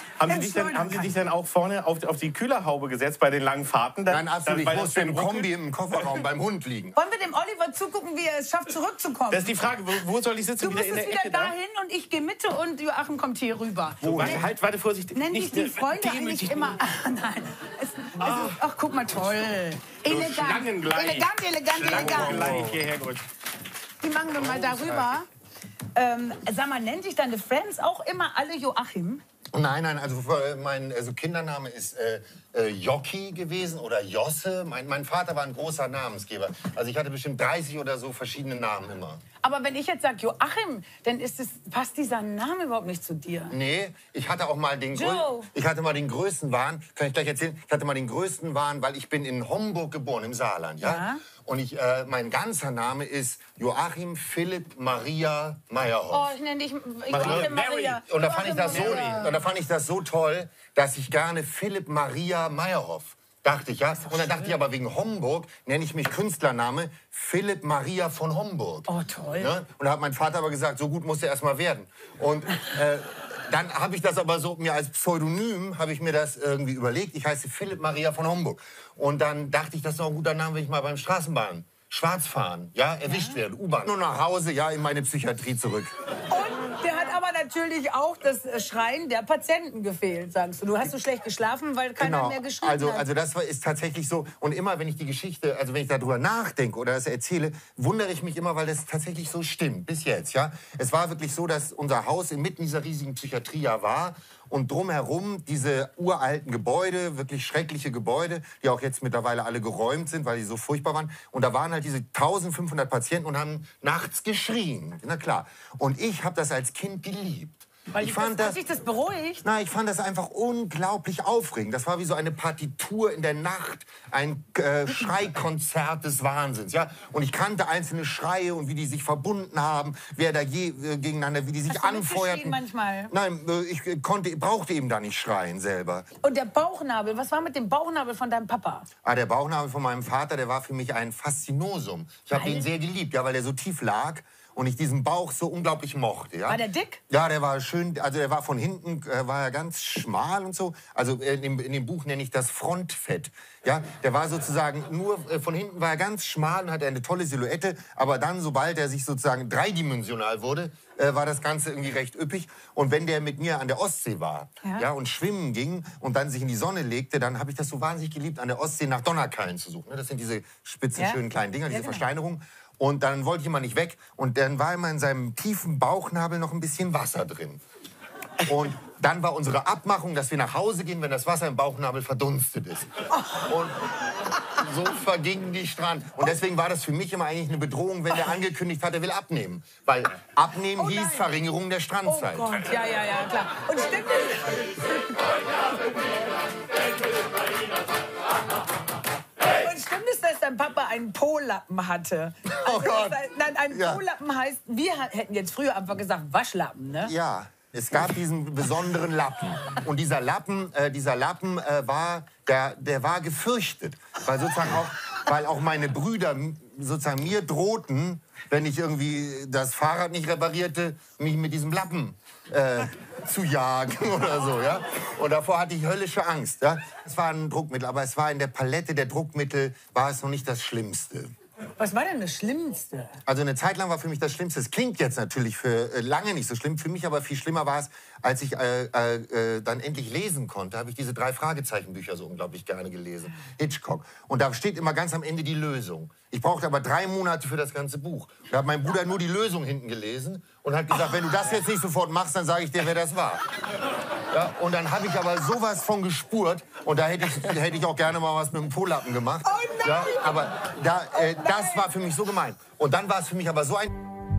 Sie dich dann auch vorne auf die Kühlerhaube gesetzt bei den langen Fahrten? Nein, absolut. weil Ich das musste dann im ruckelt? Kombi im Kofferraum beim Hund liegen. Wollen wir dem Oliver zugucken, wie er es schafft, zurückzukommen? Das ist die Frage, wo soll ich sitzen? Du musst in es der wieder Ecke da? dahin und ich gehe Mitte und Joachim kommt hier rüber. Warte, Vorsicht. Nennen dich die Freunde eigentlich demütig. immer... Nein. Ach, guck mal, toll. Elegant. Schlangengleich. Elegant. Gleich hierher gerutscht. Die machen wir mal darüber. Sag mal, nennt dich deine Friends auch immer alle Joachim? Nein, also mein Kindername ist Jocki gewesen oder Josse. Mein Vater war ein großer Namensgeber. Also ich hatte bestimmt 30 oder so verschiedene Namen immer. Aber wenn ich jetzt sage Joachim, dann passt dieser Name überhaupt nicht zu dir. Nee, ich hatte auch mal den größten Wahn, kann ich gleich erzählen, ich hatte mal den größten Wahn, weil ich bin in Homburg geboren, im Saarland, ja? Ja. Und mein ganzer Name ist Joachim Philipp Maria Meyerhoff. Oh, ich nenne dich Joachim Maria. Und da fand ich Joachim das so toll, dass ich gerne Philipp Maria Meyerhoff dachte ich, ja. Und dann dachte ich aber, wegen Homburg nenne ich mich Künstlername Philipp Maria von Homburg. Oh, toll. Ne? Und da hat mein Vater aber gesagt, so gut muss er erst mal werden. Und dann habe ich das aber so mir als Pseudonym habe ich mir das irgendwie überlegt. Ich heiße Philipp Maria von Homburg. Und dann dachte ich, das ist doch ein guter Name, wenn ich mal beim Straßenbahn schwarz fahren, ja, erwischt werden, U-Bahn. Nur nach Hause, ja, in meine Psychiatrie zurück. Und der hat aber natürlich auch das Schreien der Patienten gefehlt, sagst du. Du hast so schlecht geschlafen, weil keiner mehr geschrien hat. Also das ist tatsächlich so. Und immer, wenn ich die Geschichte, also wenn ich darüber nachdenke oder das erzähle, wundere ich mich immer, weil das tatsächlich so stimmt, bis jetzt, ja. Es war wirklich so, dass unser Haus inmitten dieser riesigen Psychiatrie ja war. Und drumherum diese uralten Gebäude, wirklich schreckliche Gebäude, die auch jetzt mittlerweile alle geräumt sind, weil die so furchtbar waren. Und da waren halt diese 1500 Patienten und haben nachts geschrien. Na klar. Und ich habe das als Kind geliebt. Weil hat sich das beruhigt? Nein, ich fand das einfach unglaublich aufregend. Das war wie so eine Partitur in der Nacht, ein Schreikonzert des Wahnsinns. Ja? Und ich kannte einzelne Schreie und wie die sich verbunden haben, wer da gegeneinander, wie die sich anfeuerten. Manchmal? Nein, ich brauchte eben da nicht schreien selber. Und der Bauchnabel, was war mit dem Bauchnabel von deinem Papa? Der Bauchnabel von meinem Vater, der war für mich ein Faszinosum. Ich habe ihn sehr geliebt, ja, weil er so tief lag. Und ich diesen Bauch so unglaublich mochte. Ja? War der dick? Ja, der war schön, also der war von hinten, war er ganz schmal und so. Also in dem Buch nenne ich das Frontfett. Ja? Der war sozusagen nur, von hinten war er ganz schmal und hatte eine tolle Silhouette. Aber dann, sobald er sich sozusagen dreidimensional wurde, war das Ganze irgendwie recht üppig. Und wenn der mit mir an der Ostsee war ja, und schwimmen ging und dann sich in die Sonne legte, dann habe ich das so wahnsinnig geliebt, an der Ostsee nach Donnerkeilen zu suchen. Das sind diese spitzen, schönen kleinen Dinger, diese Versteinerungen. Und dann wollte ich immer nicht weg. Und dann war immer in seinem tiefen Bauchnabel noch ein bisschen Wasser drin. Und dann war unsere Abmachung, dass wir nach Hause gehen, wenn das Wasser im Bauchnabel verdunstet ist. Und so vergingen die Strand. Und deswegen war das für mich immer eigentlich eine Bedrohung, wenn der angekündigt hat, er will abnehmen. Weil abnehmen hieß Verringerung der Strandzeit. Oh Gott, ja, klar. Und stimmt einen Po-Lappen hatte. Also, Oh Gott. Nein, ein Ja. Po-Lappen heißt, wir hätten jetzt früher einfach gesagt Waschlappen, ne? Ja, es gab diesen besonderen Lappen. Und dieser Lappen war, der war gefürchtet. Weil auch meine Brüder sozusagen mir drohten, wenn ich irgendwie das Fahrrad nicht reparierte, mich mit diesem Lappen zu jagen oder so, ja. Und davor hatte ich höllische Angst, ja. Es war ein Druckmittel, aber es war in der Palette der Druckmittel, war es noch nicht das Schlimmste. Was war denn das Schlimmste? Also eine Zeit lang war für mich das Schlimmste. Es klingt jetzt natürlich für lange nicht so schlimm. Für mich aber viel schlimmer war es, als ich dann endlich lesen konnte, habe ich diese 3 Fragezeichen-Bücher so unglaublich gerne gelesen. Hitchcock. Und da steht immer ganz am Ende die Lösung. Ich brauchte aber 3 Monate für das ganze Buch. Da hat mein Bruder nur die Lösung hinten gelesen und hat gesagt, wenn du das jetzt nicht sofort machst, dann sage ich dir, wer das war. Ja, und dann habe ich aber sowas von gespurt und da hätte ich auch gerne mal was mit dem Po-Lappen gemacht. Oh nein! Ja, aber das war für mich so gemein. Und dann war es für mich aber so ein...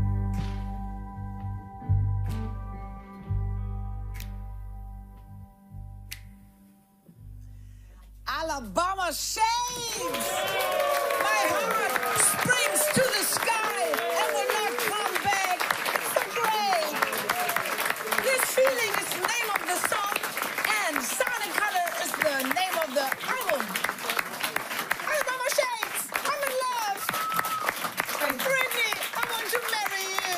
Alabama Shades! My heart springs to the sky and will not come back. So great! This feeling is the name of the song and Sonic Color is the name of the album. Alabama Shades, I'm in love. Britney, I want to marry you.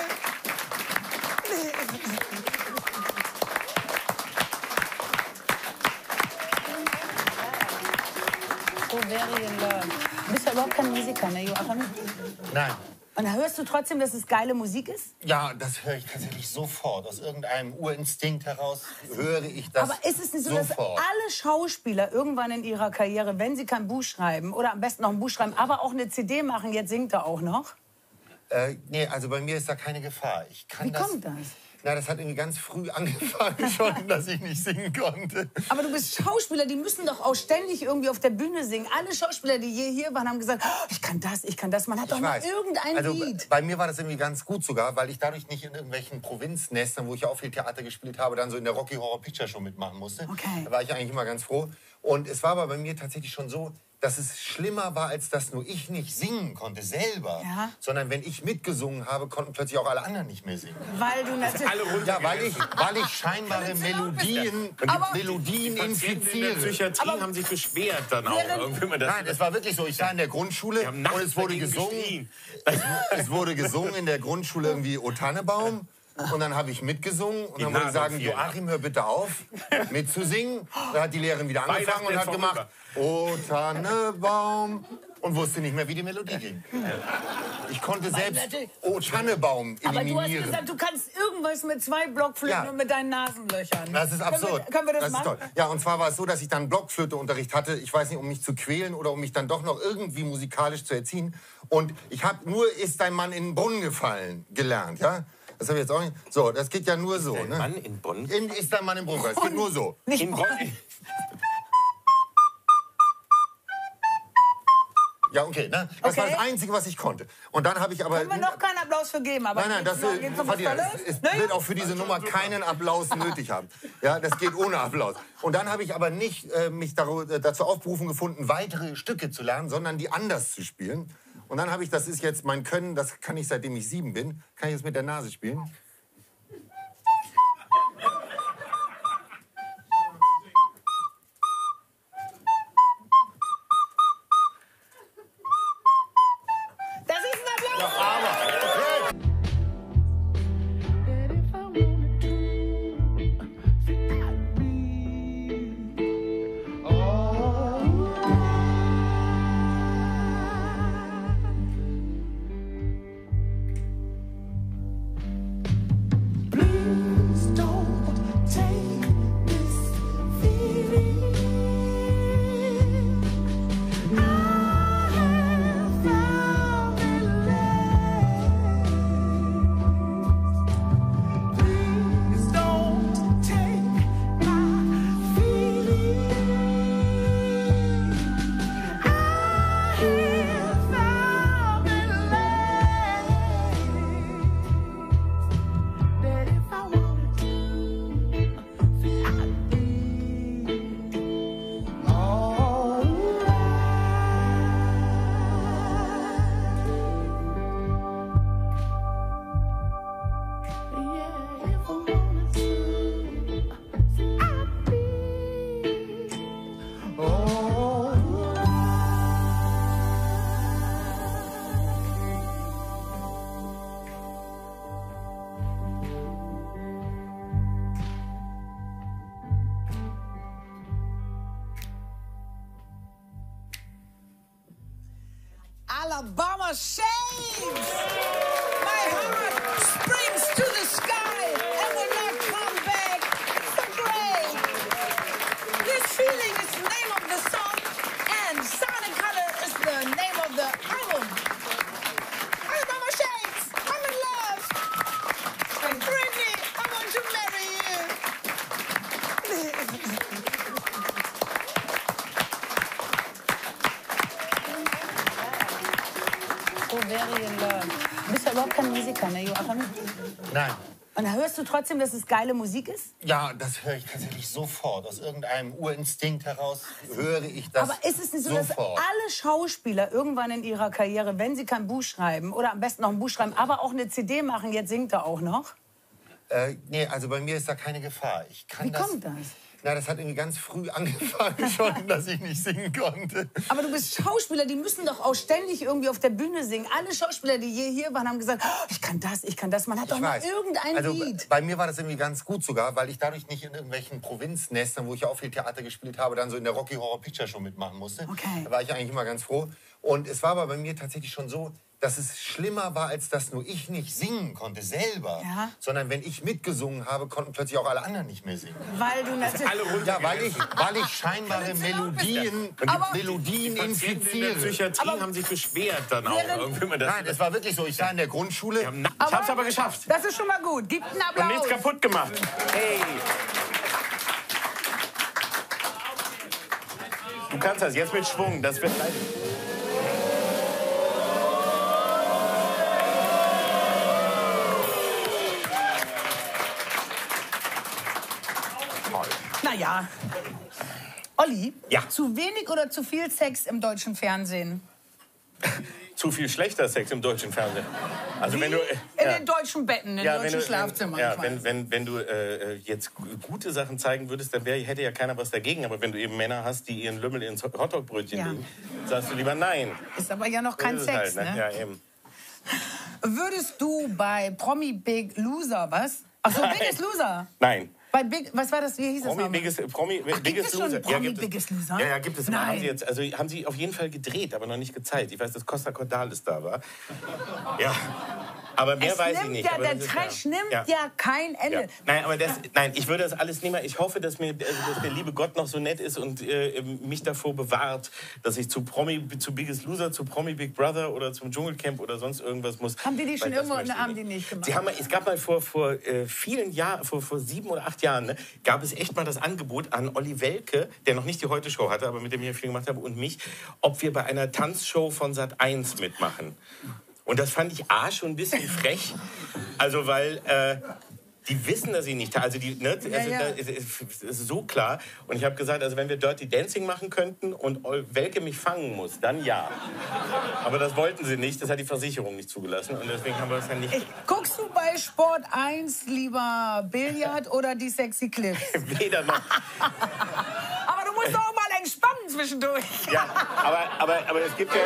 So very in love. Du bist ja überhaupt kein Musiker, ne, Joachim? Nein. Und hörst du trotzdem, dass es geile Musik ist? Ja, das höre ich tatsächlich sofort. Aus irgendeinem Urinstinkt heraus höre ich das Aber ist es nicht so, dass sofort. alle Schauspieler irgendwann in ihrer Karriere, wenn sie kein Buch schreiben oder am besten noch ein Buch schreiben, aber auch eine CD machen, jetzt singt er auch noch? Nee, also bei mir ist da keine Gefahr. Ich kann Wie kommt das? Na, das hat irgendwie ganz früh angefangen schon, dass ich nicht singen konnte. Aber du bist Schauspieler, die müssen doch auch ständig irgendwie auf der Bühne singen. Alle Schauspieler, die je hier waren, haben gesagt, oh, ich kann das. Man hat doch mal irgendein also, Lied. bei mir war das irgendwie ganz gut sogar, weil ich dadurch nicht in irgendwelchen Provinznestern, wo ich ja auch viel Theater gespielt habe, dann so in der Rocky Horror Picture Show mitmachen musste. Okay. Da war ich eigentlich immer ganz froh. Und es war aber bei mir tatsächlich schon so, dass es schlimmer war, als dass nur ich nicht singen konnte selber. Ja. Sondern wenn ich mitgesungen habe, konnten plötzlich auch alle anderen nicht mehr singen. Weil du natürlich... Ja, weil ich scheinbare Melodien In der infiziere. Psychiatrie haben sich beschwert dann auch. Irgendwie mal das- Nein, es war wirklich so. Ich war in der Grundschule Die haben und nachts es wurde dagegen gesungen. geschrien. Es wurde gesungen in der Grundschule irgendwie O Tannenbaum. Und dann habe ich mitgesungen und dann wollte ich sagen, Nase Joachim, hör bitte auf, mitzusingen. Dann hat die Lehrerin wieder angefangen und hat gemacht, O Tannenbaum. Und wusste nicht mehr, wie die Melodie ging. Ich konnte selbst O Tannebaum Aber du hast eliminieren. gesagt, du kannst irgendwas mit 2 Blockflöten Ja. und mit deinen Nasenlöchern. Das ist absurd. Können wir das ist machen? toll. Ja, und zwar war es so, dass ich dann Blockflöteunterricht hatte. Ich weiß nicht, um mich zu quälen oder um mich dann doch noch irgendwie musikalisch zu erziehen. Und ich habe nur Ist ein Mann in den Brunnen gefallen gelernt, ja? Das habe ich jetzt auch nicht. So, das geht ja nur so, Ein ne? Mann in Bonn. Ist ein Mann im Brunnen gefallen. Es geht nur so. Nicht In Bonn. Ja, okay, ne? Das war Okay. das Einzige, was ich konnte. Und dann habe ich aber... Können wir noch keinen Applaus für geben, aber Nein, das geht's um was Fatima, Tolles? es Ne? wird auch für diese Nummer keinen Applaus nötig haben. Ja, das geht ohne Applaus. Und dann habe ich aber nicht mich dazu aufberufen gefunden, weitere Stücke zu lernen, sondern die anders zu spielen. Und dann habe ich, das ist jetzt mein Können, das kann ich seitdem ich 7 bin, kann ich jetzt mit der Nase spielen. Das ist ein Applaus. And if I wanted to, I'd be alright. Alabama Shakes. My heart springs to the sky and will not come back. So great. This feeling is the name of the song, and Sonic Color is the name of the album. Alabama Shakes, I'm in love. Britney, I want to marry you. So very in love. Du bist ja überhaupt kein Musiker, ne, Joachim? Nein. Und hörst du trotzdem, dass es geile Musik ist? Ja, das höre ich tatsächlich sofort. Aus irgendeinem Urinstinkt heraus höre ich das Aber ist es nicht so, sofort. dass alle Schauspieler irgendwann in ihrer Karriere, wenn sie kein Buch schreiben oder am besten noch ein Buch schreiben, aber auch eine CD machen, jetzt singt er auch noch? Nee, also bei mir ist da keine Gefahr. Ich kann Wie kommt das? Na, das hat irgendwie ganz früh angefangen schon, dass ich nicht singen konnte. Aber du bist Schauspieler, die müssen doch auch ständig irgendwie auf der Bühne singen. Alle Schauspieler, die je hier waren, haben gesagt, oh, ich kann das, ich kann das. Man hat doch mal irgendein also, Lied. bei mir war das irgendwie ganz gut sogar, weil ich dadurch nicht in irgendwelchen Provinznestern, wo ich ja auch viel Theater gespielt habe, dann so in der Rocky Horror Picture Show mitmachen musste. Okay. Da war ich eigentlich immer ganz froh. Und es war aber bei mir tatsächlich schon so, dass es schlimmer war, als dass nur ich nicht singen konnte selber. Ja. Sondern wenn ich mitgesungen habe, konnten plötzlich auch alle anderen nicht mehr singen. Weil du natürlich... Ja, weil ich scheinbare Melodien In der infiziere. Psychiatrie haben sich beschwert dann auch. Irgendwie mal das. Nein, es war wirklich so. Ich war in der Grundschule. Ich hab's aber geschafft. Das ist schon mal gut. Gib einen Applaus. Und nichts kaputt gemacht. Hey. Du kannst das jetzt mit Schwung. Das wird leid. Naja. Olli, Ja. zu wenig oder zu viel Sex im deutschen Fernsehen? Zu viel schlechter Sex im deutschen Fernsehen. Also wenn du In den deutschen Betten, in den deutschen Schlafzimmern. Ja, ich weiß. wenn du jetzt gute Sachen zeigen würdest, dann hätte ja keiner was dagegen. Aber wenn du eben Männer hast, die ihren Lümmel ins Hotdog-Brötchen Ja. legen, sagst du lieber nein. Ist aber ja noch kein So ist es Sex, halt, ne? Ja, eben. Würdest du bei Promi Big Loser, was? Ach so, Biggest Loser. Nein. Bei Big, was war das, wie hieß das nochmal? Biggest gibt es schon Loser. Promi gibt es. Biggest Loser? Ja, gibt es. Nein. Haben sie auf jeden Fall gedreht, aber noch nicht gezeigt. Ich weiß, dass Costa Cordalis da war. Ja. Aber mehr Es weiß ich nimmt nicht. ja, aber der das ist Trash nimmt ja kein Ende. Ja. Nein, aber ich würde das alles nicht mehr. Ich hoffe, dass der liebe Gott noch so nett ist und mich davor bewahrt, dass ich zu Biggest Loser, zu Promi Big Brother oder zum Dschungelcamp oder sonst irgendwas muss. Haben die schon Weil das irgendwo möchte ich haben die nicht gemacht? Es gab mal vor vielen Jahren, vor 7 oder 8 Jahren, ne, gab es echt mal das Angebot an Olli Welke, der noch nicht die Heute-Show hatte, aber mit dem ich viel gemacht habe, und mich, ob wir bei einer Tanzshow von Sat.1 mitmachen. Und das fand ich schon ein bisschen frech. Also, weil die wissen, dass ich nicht... Also, das ist so klar. Und ich habe gesagt, also wenn wir Dirty Dancing machen könnten und Welke mich fangen muss, dann ja. Aber das wollten sie nicht. Das hat die Versicherung nicht zugelassen. Und deswegen haben wir das dann nicht... Guckst du bei Sport 1 lieber Billard oder die Sexy Clips? Weder noch. Aber du musst doch auch mal entspannen zwischendurch. Ja, aber es gibt ja...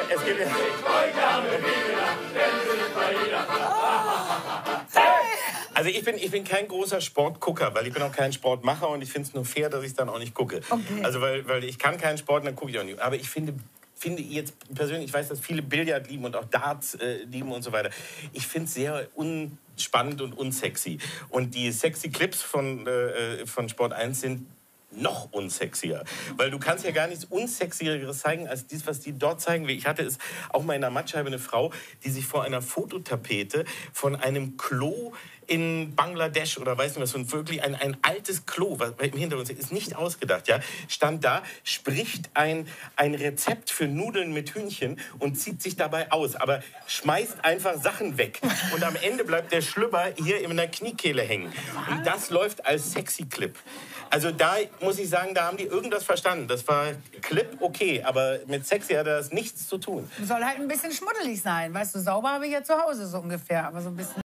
Also ich bin kein großer Sportgucker, weil ich bin auch kein Sportmacher und ich finde es nur fair, dass ich dann auch nicht gucke. Okay. Also weil ich kann keinen Sport, dann gucke ich auch nicht. Aber ich finde jetzt persönlich, ich weiß, dass viele Billard lieben und auch Darts lieben und so weiter. Ich finde es sehr unspannend und unsexy. Und die sexy Clips von Sport 1 sind noch unsexier. Weil du kannst ja gar nichts Unsexieres zeigen, als dies, was die dort zeigen. Ich hatte es auch mal in der Mattscheibe eine Frau, die sich vor einer Fototapete von einem Klo in Bangladesch oder weiß nicht was, und wirklich ein altes Klo, was im Hintergrund ist nicht ausgedacht, ja, stand da, spricht ein Rezept für Nudeln mit Hühnchen und zieht sich dabei aus, aber schmeißt einfach Sachen weg. Und am Ende bleibt der Schlüpper hier in der Kniekehle hängen. Und das läuft als Sexy-Clip. Also da muss ich sagen, da haben die irgendwas verstanden. Das war Clip okay, aber mit Sexy hat das nichts zu tun. Soll halt ein bisschen schmuddelig sein. Weißt du, sauber habe ich ja zu Hause so ungefähr, aber so ein bisschen...